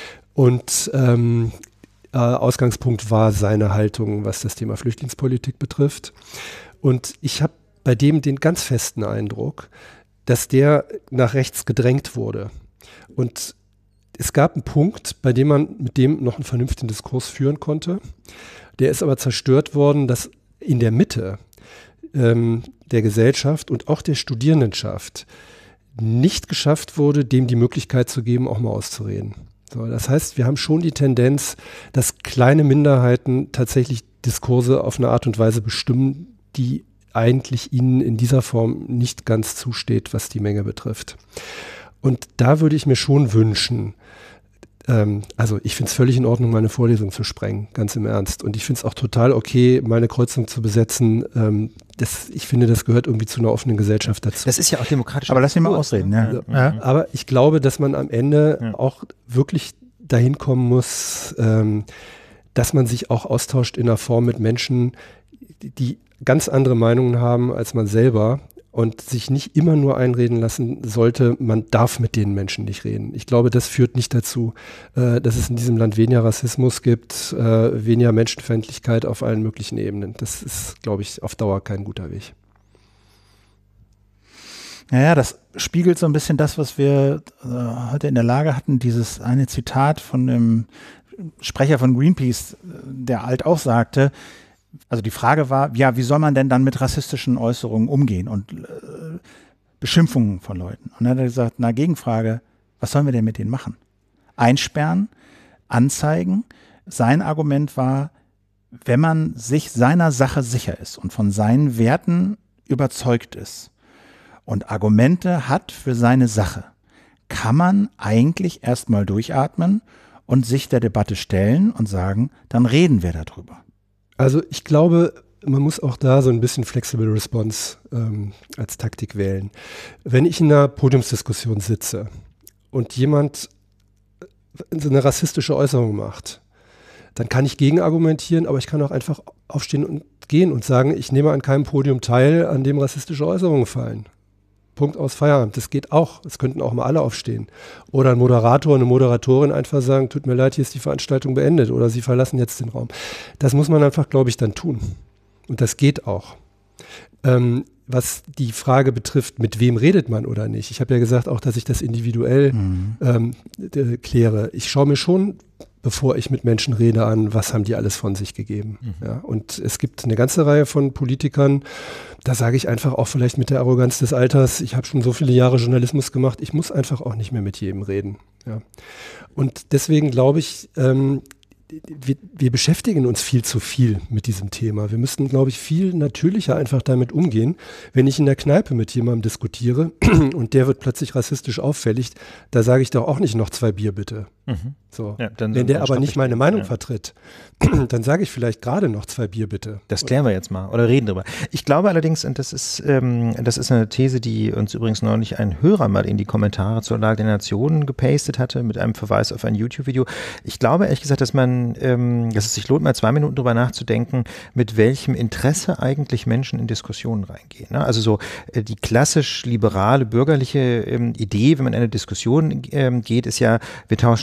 S3: Und ähm, Äh, Ausgangspunkt war seine Haltung, was das Thema Flüchtlingspolitik betrifft. Und ich habe bei dem den ganz festen Eindruck, dass der nach rechts gedrängt wurde. Und es gab einen Punkt, bei dem man mit dem noch einen vernünftigen Diskurs führen konnte. Der ist aber zerstört worden, dass in der Mitte ähm, der Gesellschaft und auch der Studierendenschaft nicht geschafft wurde, dem die Möglichkeit zu geben, auch mal auszureden. So, das heißt, wir haben schon die Tendenz, dass kleine Minderheiten tatsächlich Diskurse auf eine Art und Weise bestimmen, die eigentlich ihnen in dieser Form nicht ganz zusteht, was die Menge betrifft. Und da würde ich mir schon wünschen, ähm, also ich finde es völlig in Ordnung, meine Vorlesung zu sprengen, ganz im Ernst. Und ich finde es auch total okay, meine Kreuzung zu besetzen. Ähm, das, ich finde, das gehört irgendwie zu einer offenen Gesellschaft dazu.
S1: Das ist ja auch demokratisch.
S2: Aber lass mich mal ausreden. Ja.
S3: Also,
S2: Ja.
S3: Aber ich glaube, dass man am Ende
S1: Ja.
S3: auch wirklich dahin kommen muss, ähm, dass man sich auch austauscht in einer Form mit Menschen, die, die ganz andere Meinungen haben als man selber und sich nicht immer nur einreden lassen sollte, man darf mit den Menschen nicht reden. Ich glaube, das führt nicht dazu, äh, dass es in diesem Land weniger Rassismus gibt, äh, weniger Menschenfeindlichkeit auf allen möglichen Ebenen. Das ist, glaube ich, auf Dauer kein guter Weg.
S2: Naja, das spiegelt so ein bisschen das, was wir äh, heute in der Lage hatten, dieses eine Zitat von dem Sprecher von Greenpeace, der alt auch sagte, also die Frage war, ja, wie soll man denn dann mit rassistischen Äußerungen umgehen und äh, Beschimpfungen von Leuten? Und dann hat er gesagt, na, Gegenfrage, was sollen wir denn mit denen machen? Einsperren, anzeigen. Sein Argument war, wenn man sich seiner Sache sicher ist und von seinen Werten überzeugt ist und Argumente hat für seine Sache, kann man eigentlich erstmal durchatmen und sich der Debatte stellen und sagen, dann reden wir darüber.
S3: Also ich glaube, man muss auch da so ein bisschen Flexible Response ähm, als Taktik wählen. Wenn ich in einer Podiumsdiskussion sitze und jemand so eine rassistische Äußerung macht, dann kann ich gegenargumentieren, aber ich kann auch einfach aufstehen und gehen und sagen, ich nehme an keinem Podium teil, an dem rassistische Äußerungen fallen. Punkt aus Feierabend. Das geht auch. Es könnten auch mal alle aufstehen. Oder ein Moderator, eine Moderatorin einfach sagen, tut mir leid, hier ist die Veranstaltung beendet oder Sie verlassen jetzt den Raum. Das muss man einfach, glaube ich, dann tun. Und das geht auch. Ähm, was die Frage betrifft, mit wem redet man oder nicht. Ich habe ja gesagt auch, dass ich das individuell
S2: Mhm.
S3: ähm, äh, kläre. Ich schaue mir schon, bevor ich mit Menschen rede, an, was haben die alles von sich gegeben.
S1: Mhm.
S3: Ja, und es gibt eine ganze Reihe von Politikern, da sage ich einfach auch vielleicht mit der Arroganz des Alters, ich habe schon so viele Jahre Journalismus gemacht, ich muss einfach auch nicht mehr mit jedem reden. Ja. Und deswegen glaube ich, ähm, wir, wir beschäftigen uns viel zu viel mit diesem Thema. Wir müssten, glaube ich, viel natürlicher einfach damit umgehen. Wenn ich in der Kneipe mit jemandem diskutiere und der wird plötzlich rassistisch auffällig, da sage ich doch auch nicht noch zwei Bier bitte.
S1: Mhm.
S3: So.
S1: Ja, dann-
S3: Wenn der
S1: dann
S3: aber
S1: stopp
S3: nicht
S1: ich
S3: meine
S1: den.
S3: Meinung
S1: Ja.
S3: vertritt, dann sage ich vielleicht gerade noch zwei Bier bitte.
S1: Das klären wir jetzt mal oder reden drüber. Ich glaube allerdings, und das ist, ähm, das ist eine These, die uns übrigens neulich ein Hörer mal in die Kommentare zur Lage der Nationen gepastet hatte, mit einem Verweis auf ein YouTube-Video. Ich glaube ehrlich gesagt, dass man, ähm, dass es sich lohnt, mal zwei Minuten drüber nachzudenken, mit welchem Interesse eigentlich Menschen in Diskussionen reingehen. Ne? Also so äh, die klassisch liberale, bürgerliche ähm, Idee, wenn man in eine Diskussion ähm, geht, ist ja, wir tauschen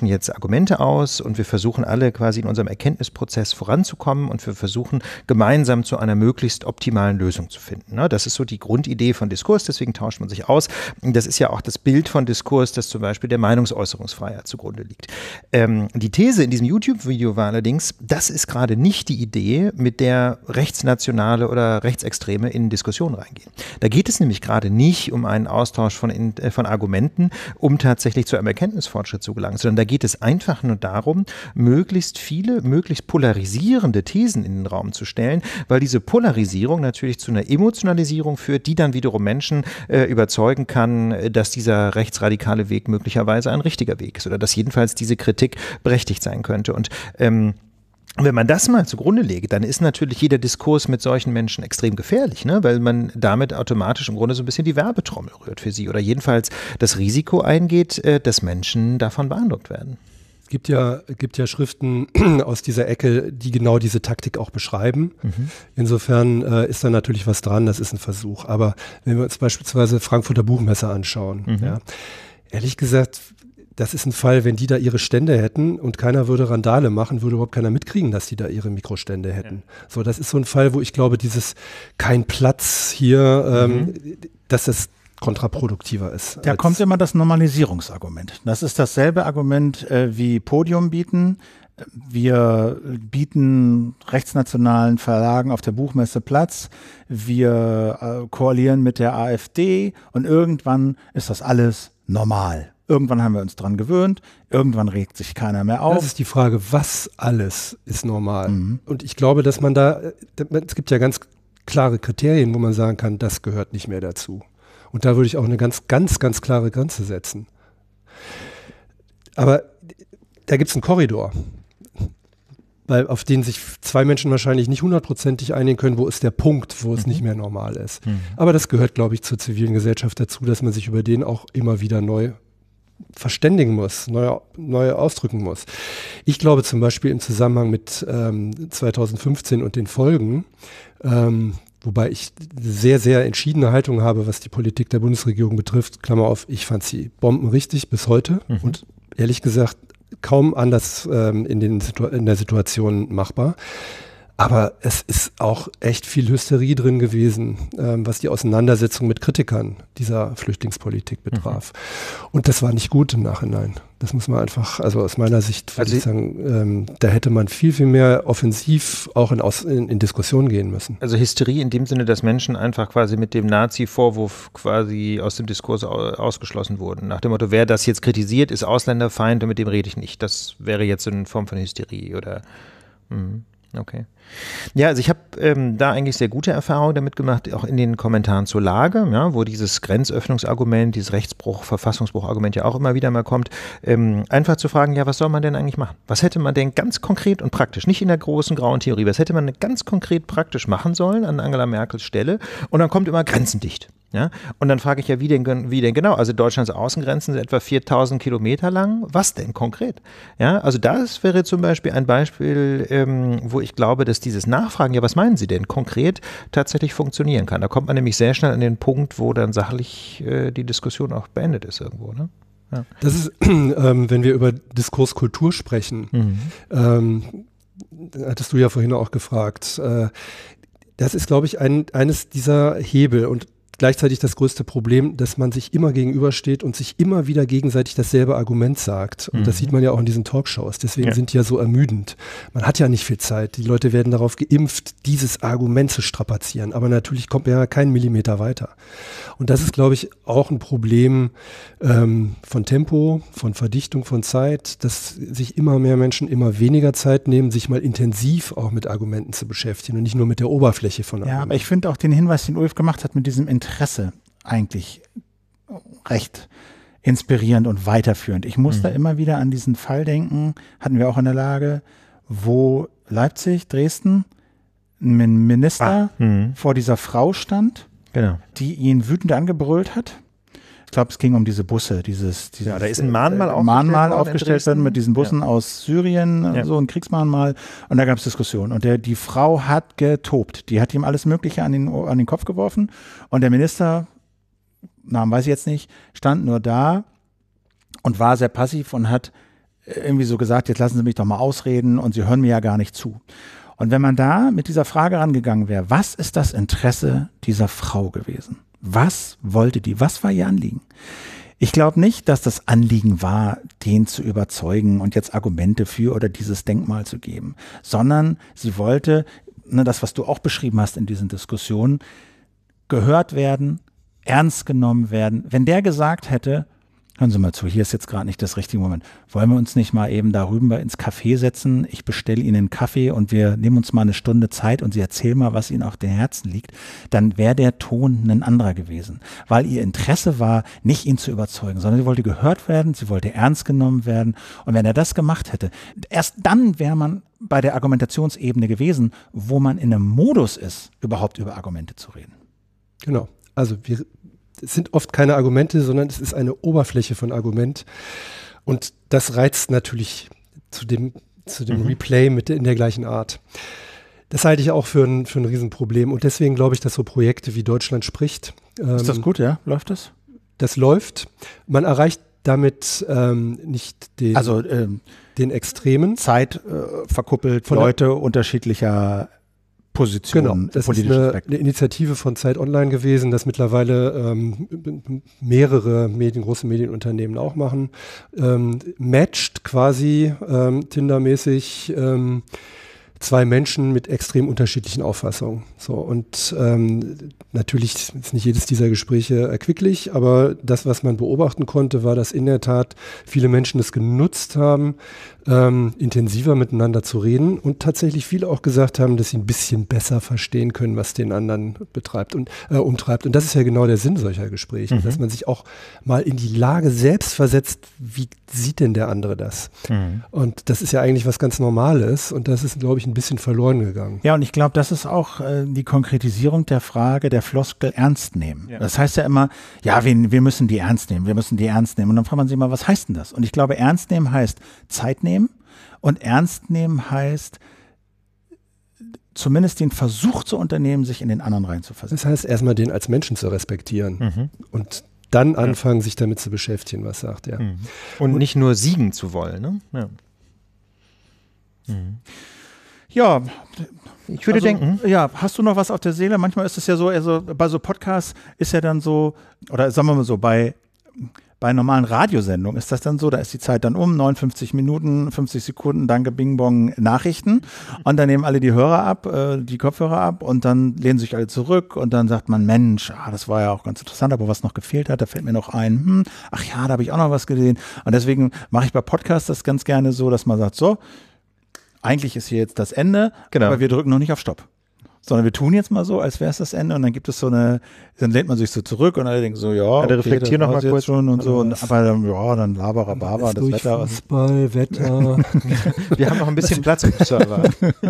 S1: jetzt Argumente aus und wir versuchen alle quasi in unserem Erkenntnisprozess voranzukommen und wir versuchen gemeinsam zu einer möglichst optimalen Lösung zu finden. Ne? Das ist so die Grundidee von Diskurs, deswegen tauscht man sich aus. Das ist ja auch das Bild von Diskurs, das zum Beispiel der Meinungsäußerungsfreiheit zugrunde liegt. Ähm, die These in diesem YouTube-Video war allerdings, das ist gerade nicht die Idee, mit der Rechtsnationale oder Rechtsextreme in Diskussionen reingehen. Da geht es nämlich gerade nicht um einen Austausch von, in, äh, von Argumenten, um tatsächlich zu einem Erkenntnisfortschritt zu gelangen, sondern da geht es einfach nur darum, möglichst viele, möglichst polarisierende Thesen in den Raum zu stellen, weil diese Polarisierung natürlich zu einer Emotionalisierung führt, die dann wiederum Menschen äh, überzeugen kann, dass dieser rechtsradikale Weg möglicherweise ein richtiger Weg ist oder dass jedenfalls diese Kritik berechtigt sein könnte. Und ähm, wenn man das mal zugrunde legt, dann ist natürlich jeder Diskurs mit solchen Menschen extrem gefährlich, ne? Weil man damit automatisch im Grunde so ein bisschen die Werbetrommel rührt für sie oder jedenfalls das Risiko eingeht, äh, dass Menschen davon beeindruckt werden.
S3: Es gibt ja, gibt ja Schriften aus dieser Ecke, die genau diese Taktik auch beschreiben. Mhm. Insofern äh, ist da natürlich was dran, das ist ein Versuch. Aber wenn wir uns beispielsweise Frankfurter Buchmesse anschauen, mhm. ja, ehrlich gesagt, das ist ein Fall, wenn die da ihre Stände hätten und keiner würde Randale machen, würde überhaupt keiner mitkriegen, dass die da ihre Mikrostände hätten. Ja. So, das ist so ein Fall, wo ich glaube, dieses kein Platz hier, ähm, mhm. dass das kontraproduktiver ist.
S2: Da kommt immer das Normalisierungsargument. Das ist dasselbe Argument äh, wie Podium bieten. Wir bieten rechtsnationalen Verlagen auf der Buchmesse Platz. Wir äh, koalieren mit der AfD und irgendwann ist das alles normal. Irgendwann haben wir uns dran gewöhnt, irgendwann regt sich keiner mehr auf.
S3: Das ist die Frage, was alles ist normal? Mhm. Und ich glaube, dass man da, es gibt ja ganz klare Kriterien, wo man sagen kann, das gehört nicht mehr dazu. Und da würde ich auch eine ganz, ganz, ganz klare Grenze setzen. Aber da gibt es einen Korridor, weil auf den sich zwei Menschen wahrscheinlich nicht hundertprozentig einigen können, wo ist der Punkt, wo es mhm. nicht mehr normal ist. Mhm. Aber das gehört, glaube ich, zur zivilen Gesellschaft dazu, dass man sich über den auch immer wieder neu verständigen muss, neu, neu ausdrücken muss. Ich glaube zum Beispiel im Zusammenhang mit ähm, zweitausendfünfzehn und den Folgen, ähm, wobei ich sehr, sehr entschiedene Haltung habe, was die Politik der Bundesregierung betrifft. Klammer auf, ich fand sie bombenrichtig bis heute mhm. und ehrlich gesagt kaum anders ähm, in, den Situ- in der Situation machbar. Aber es ist auch echt viel Hysterie drin gewesen, ähm, was die Auseinandersetzung mit Kritikern dieser Flüchtlingspolitik betraf. Mhm. Und das war nicht gut im Nachhinein. Das muss man einfach, also aus meiner Sicht würde also ich sagen, ähm, da hätte man viel, viel mehr offensiv auch in, Aus, in, in Diskussion gehen müssen.
S1: Also Hysterie in dem Sinne, dass Menschen einfach quasi mit dem Nazi-Vorwurf quasi aus dem Diskurs ausgeschlossen wurden. Nach dem Motto, wer das jetzt kritisiert, ist Ausländerfeind und mit dem rede ich nicht. Das wäre jetzt so eine Form von Hysterie oder mh. Okay. Ja, also ich habe ähm, da eigentlich sehr gute Erfahrungen damit gemacht, auch in den Kommentaren zur Lage, ja, wo dieses Grenzöffnungsargument, dieses Rechtsbruch, Verfassungsbruchargument ja auch immer wieder mal kommt, ähm, einfach zu fragen, ja, was soll man denn eigentlich machen? Was hätte man denn ganz konkret und praktisch, nicht in der großen grauen Theorie, was hätte man ganz konkret praktisch machen sollen an Angela Merkels Stelle? Und dann kommt immer grenzendicht. Ja, und dann frage ich ja, wie denn, wie denn genau? Also Deutschlands Außengrenzen sind etwa viertausend Kilometer lang. Was denn konkret? Ja, also das wäre zum Beispiel ein Beispiel, ähm, wo ich glaube, dass dieses Nachfragen, ja, was meinen Sie denn konkret, tatsächlich funktionieren kann. Da kommt man nämlich sehr schnell an den Punkt, wo dann sachlich äh, die Diskussion auch beendet ist irgendwo, ne? Ja.
S3: Das ist, ähm, wenn wir über Diskurskultur sprechen, mhm. ähm, hattest du ja vorhin auch gefragt, äh, das ist, glaube ich, ein, eines dieser Hebel und gleichzeitig das größte Problem, dass man sich immer gegenübersteht und sich immer wieder gegenseitig dasselbe Argument sagt. Und mhm. das sieht man ja auch in diesen Talkshows. Deswegen ja. sind die ja so ermüdend. Man hat ja nicht viel Zeit. Die Leute werden darauf geimpft, dieses Argument zu strapazieren. Aber natürlich kommt man ja keinen Millimeter weiter. Und das ist, glaube ich, auch ein Problem ähm, von Tempo, von Verdichtung von Zeit, dass sich immer mehr Menschen immer weniger Zeit nehmen, sich mal intensiv auch mit Argumenten zu beschäftigen und nicht nur mit der Oberfläche von Argumenten.
S2: Ja, aber ich finde auch den Hinweis, den Ulf gemacht hat mit diesem Interesse, Interesse eigentlich recht inspirierend und weiterführend. Ich muss mhm. da immer wieder an diesen Fall denken, hatten wir auch in der Lage, wo Leipzig, Dresden, ein Minister ah, mhm. vor dieser Frau stand, genau. die ihn wütend angebrüllt hat. Ich glaube, es ging um diese Busse, dieses, dieses
S1: ja, da ist ein Mahnmal,
S2: äh, Mahnmal aufgestellt worden mit diesen Bussen ja. aus Syrien, ja. so ein Kriegsmahnmal. Und da gab es Diskussionen. Und der, die Frau hat getobt. Die hat ihm alles Mögliche an den, an den Kopf geworfen. Und der Minister, Namen weiß ich jetzt nicht, stand nur da und war sehr passiv und hat irgendwie so gesagt, jetzt lassen Sie mich doch mal ausreden und Sie hören mir ja gar nicht zu. Und wenn man da mit dieser Frage rangegangen wäre, was ist das Interesse dieser Frau gewesen? Was wollte die? Was war ihr Anliegen? Ich glaube nicht, dass das Anliegen war, den zu überzeugen und jetzt Argumente für oder dieses Denkmal zu geben, sondern sie wollte, ne, das, was du auch beschrieben hast in diesen Diskussionen, gehört werden, ernst genommen werden. Wenn der gesagt hätte, hören Sie mal zu, hier ist jetzt gerade nicht das richtige Moment, wollen wir uns nicht mal eben da rüben ins Café setzen, ich bestelle Ihnen einen Kaffee und wir nehmen uns mal eine Stunde Zeit und Sie erzählen mal, was Ihnen auf dem Herzen liegt, dann wäre der Ton ein anderer gewesen, weil ihr Interesse war, nicht ihn zu überzeugen, sondern sie wollte gehört werden, sie wollte ernst genommen werden und wenn er das gemacht hätte, erst dann wäre man bei der Argumentationsebene gewesen, wo man in einem Modus ist, überhaupt über Argumente zu reden.
S3: Genau, also wir es sind oft keine Argumente, sondern es ist eine Oberfläche von Argument. Und das reizt natürlich zu dem, zu dem mhm. Replay mit der, in der gleichen Art. Das halte ich auch für ein, für ein Riesenproblem. Und deswegen glaube ich, dass so Projekte wie Deutschland spricht. Ähm,
S2: ist das gut, ja? Läuft das?
S3: Das läuft. Man erreicht damit ähm, nicht den,
S2: also, ähm,
S3: den Extremen.
S2: Zeit äh, verkuppelt, von Leute unterschiedlicher Position.
S3: Genau, das ist eine, eine Initiative von Zeit Online gewesen, das mittlerweile ähm, mehrere Medien, große Medienunternehmen auch machen. Ähm, matcht quasi ähm, Tinder-mäßig ähm, zwei Menschen mit extrem unterschiedlichen Auffassungen. So, und ähm, natürlich ist nicht jedes dieser Gespräche erquicklich, aber das, was man beobachten konnte, war, dass in der Tat viele Menschen es genutzt haben, ähm, intensiver miteinander zu reden und tatsächlich viele auch gesagt haben, dass sie ein bisschen besser verstehen können, was den anderen betreibt und äh, umtreibt. Und das ist ja genau der Sinn solcher Gespräche, mhm. dass man sich auch mal in die Lage selbst versetzt, wie sieht denn der andere das? Mhm. Und das ist ja eigentlich was ganz Normales und das ist, glaube ich, ein bisschen verloren gegangen.
S2: Ja, und ich glaube, das ist auch äh, die Konkretisierung der Frage der Floskel ernst nehmen. Ja. Das heißt ja immer, ja, wir, wir müssen die ernst nehmen, wir müssen die ernst nehmen. Und dann fragt man sich mal, was heißt denn das? Und ich glaube, ernst nehmen heißt Zeit nehmen und ernst nehmen heißt zumindest den Versuch zu unternehmen, sich in den anderen reinzuversetzen.
S3: Das heißt, erstmal den als Menschen zu respektieren mhm. und dann anfangen, ja. sich damit zu beschäftigen, was sagt er.
S1: Mhm. Und, und nicht nur siegen zu wollen, ne? Ja.
S2: Mhm. Ja,
S1: ich würde
S2: also,
S1: denken.
S2: Ja, hast du noch was auf der Seele? Manchmal ist es ja so, also bei so Podcasts ist ja dann so, oder sagen wir mal so, bei, bei normalen Radiosendungen ist das dann so, da ist die Zeit dann um, neunundfünfzig Minuten, fünfzig Sekunden, danke, Bing Bong, Nachrichten und dann nehmen alle die Hörer ab, äh, die Kopfhörer ab und dann lehnen sich alle zurück und dann sagt man, Mensch, ah, das war ja auch ganz interessant, aber was noch gefehlt hat, da fällt mir noch ein, hm, ach ja, da habe ich auch noch was gesehen und deswegen mache ich bei Podcasts das ganz gerne so, dass man sagt, so, eigentlich ist hier jetzt das Ende, genau. aber wir drücken noch nicht auf Stopp. Sondern wir tun jetzt mal so, als wäre es das Ende und dann gibt es so eine, dann lehnt man sich so zurück und alle denken so, ja,
S1: okay, reflektieren noch mal kurz
S2: schon und so, und, aber dann, ja, dann Laber, Barber, das Wetter.
S3: Fußball, Wetter.
S1: Wir haben noch ein bisschen Platz im Server.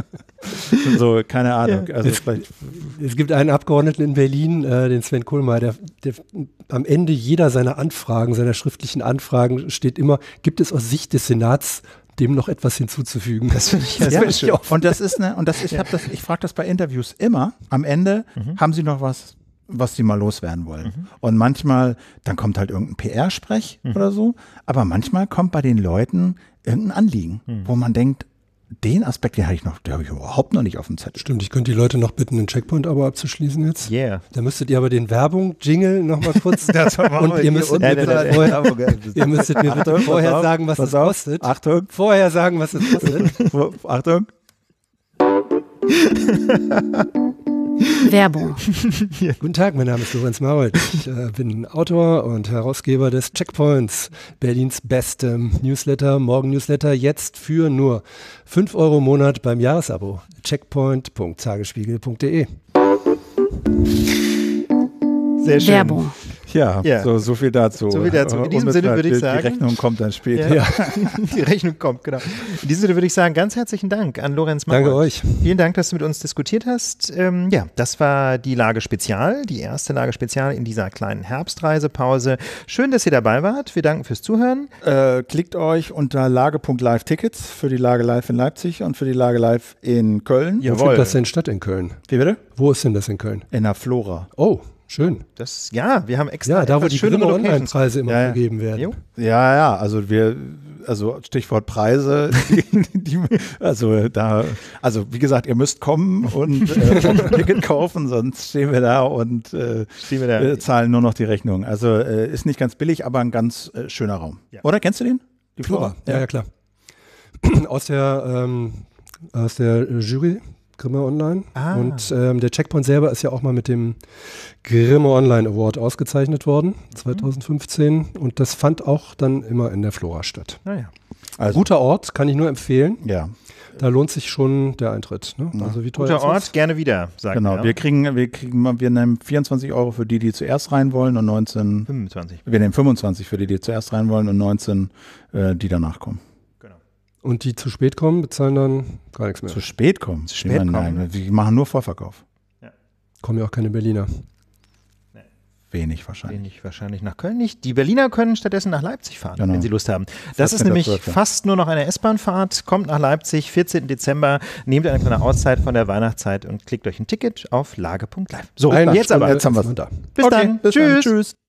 S2: So, keine Ahnung.
S3: Ja.
S2: Also
S3: es, es gibt einen Abgeordneten in Berlin, äh, den Sven Kohlmeier, der, der am Ende jeder seiner Anfragen, seiner schriftlichen Anfragen steht immer, gibt es aus Sicht des Senats dem noch etwas hinzuzufügen.
S2: Das finde ich, das ja, ich auch. Und das ist eine, und das, ich habe das, ich frage das bei Interviews immer. Am Ende mhm. haben sie noch was, was sie mal loswerden wollen. Mhm. Und manchmal, dann kommt halt irgendein P R-Sprech mhm. oder so. Aber manchmal kommt bei den Leuten irgendein Anliegen, mhm. wo man denkt, den Aspekt, den habe ich noch, den habe ich überhaupt noch nicht auf dem Zettel.
S3: Stimmt, ich könnte die Leute noch bitten, ein Checkpoint-Abo abzuschließen jetzt.
S1: Yeah.
S3: Da müsstet ihr aber den Werbung-Jingle nochmal kurz
S2: und
S3: ihr müsstet mir bitte vorher, ihr müsstet mir bitte vorher sagen, was es kostet.
S2: Achtung.
S3: Vorher sagen, was es kostet.
S2: Achtung.
S4: Werbung.
S3: Ja. Guten Tag, mein Name ist Lorenz Marold. Ich äh, bin Autor und Herausgeber des Checkpoints, Berlins bestem Newsletter, Morgen-Newsletter, jetzt für nur fünf Euro im Monat beim Jahresabo. checkpoint punkt tagesspiegel punkt de.
S1: Sehr schön.
S4: Werbung.
S2: Ja, ja. So, so viel dazu.
S1: So viel dazu. In diesem Sinne würde ich
S2: die,
S1: sagen.
S2: Die Rechnung kommt dann später.
S1: Ja. Die Rechnung kommt, genau. In diesem Sinne würde ich sagen, ganz herzlichen Dank an Lorenz Marold.
S3: Danke euch.
S1: Vielen Dank, dass du mit uns diskutiert hast. Ähm, ja, das war die Lage Spezial, die erste Lage Spezial in dieser kleinen Herbstreisepause. Schön, dass ihr dabei wart. Wir danken fürs Zuhören.
S2: Äh, klickt euch unter lage punkt live Tickets für die Lage Live in Leipzig und für die Lage Live in Köln.
S3: Wo findet das denn statt in Köln?
S2: Wie bitte?
S3: Wo ist denn das in Köln?
S2: In der Flora.
S3: Oh. Schön.
S1: Das, ja, wir haben extra
S3: Ja, da wo
S1: etwas
S3: die
S1: schönere
S3: Grimme
S1: Locations.
S3: Online-Preise immer
S2: Ja, ja.
S3: vergeben werden.
S1: Jo.
S2: Ja, ja, also wir, also Stichwort Preise, die, die, also da, also wie gesagt, ihr müsst kommen und äh, ein Ticket kaufen, sonst stehen wir da und äh,
S1: Stehen wir da.
S2: äh, zahlen nur noch die Rechnung. Also äh, ist nicht ganz billig, aber ein ganz äh, schöner Raum.
S1: Ja.
S2: Oder kennst du den? Die
S3: Flora. Ja, ja, klar. Aus der, ähm, aus der Jury, Grimme Online.
S1: Ah.
S3: Und ähm, der Checkpoint selber ist ja auch mal mit dem Grimme Online Award ausgezeichnet worden, zwanzig fünfzehn. Und das fand auch dann immer in der Flora statt.
S1: Naja.
S2: Also,
S3: Guter Ort, kann ich nur empfehlen.
S2: ja,
S3: Da lohnt sich schon der Eintritt. Ne?
S2: Ja.
S3: Also wie teuer
S1: Guter
S3: ist das?
S1: Ort, gerne wieder, sagen
S2: genau.
S1: wir.
S2: Wir kriegen, wir kriegen, mal- wir nehmen vierundzwanzig Euro für die, die zuerst rein wollen und neunzehn,
S1: fünfundzwanzig.
S2: wir nehmen fünfundzwanzig für die, die zuerst rein wollen und neunzehn, äh, die danach kommen.
S3: Und die zu spät kommen, bezahlen dann gar nichts mehr.
S2: Zu spät kommen.
S1: Zu spät kommen.
S2: Nein, wir machen nur Vorverkauf.
S3: Kommen ja auch keine Berliner.
S2: Wenig wahrscheinlich.
S1: Wenig wahrscheinlich nach Köln nicht. Die Berliner können stattdessen nach Leipzig fahren,
S2: Genau.
S1: wenn sie Lust haben. Das ist
S2: vierzehnter
S1: nämlich
S2: zwölfter
S1: fast nur noch eine S-Bahn-Fahrt. Kommt nach Leipzig, vierzehnten Dezember. Nehmt eine kleine Auszeit von der Weihnachtszeit und klickt euch ein Ticket auf lage punkt live. So,
S3: Eine
S1: jetzt
S3: Stunde
S1: aber.
S2: jetzt haben wir's.
S3: ist man da.
S1: Bis
S2: Okay,
S1: dann.
S2: bis
S1: Tschüss.
S2: dann. Tschüss.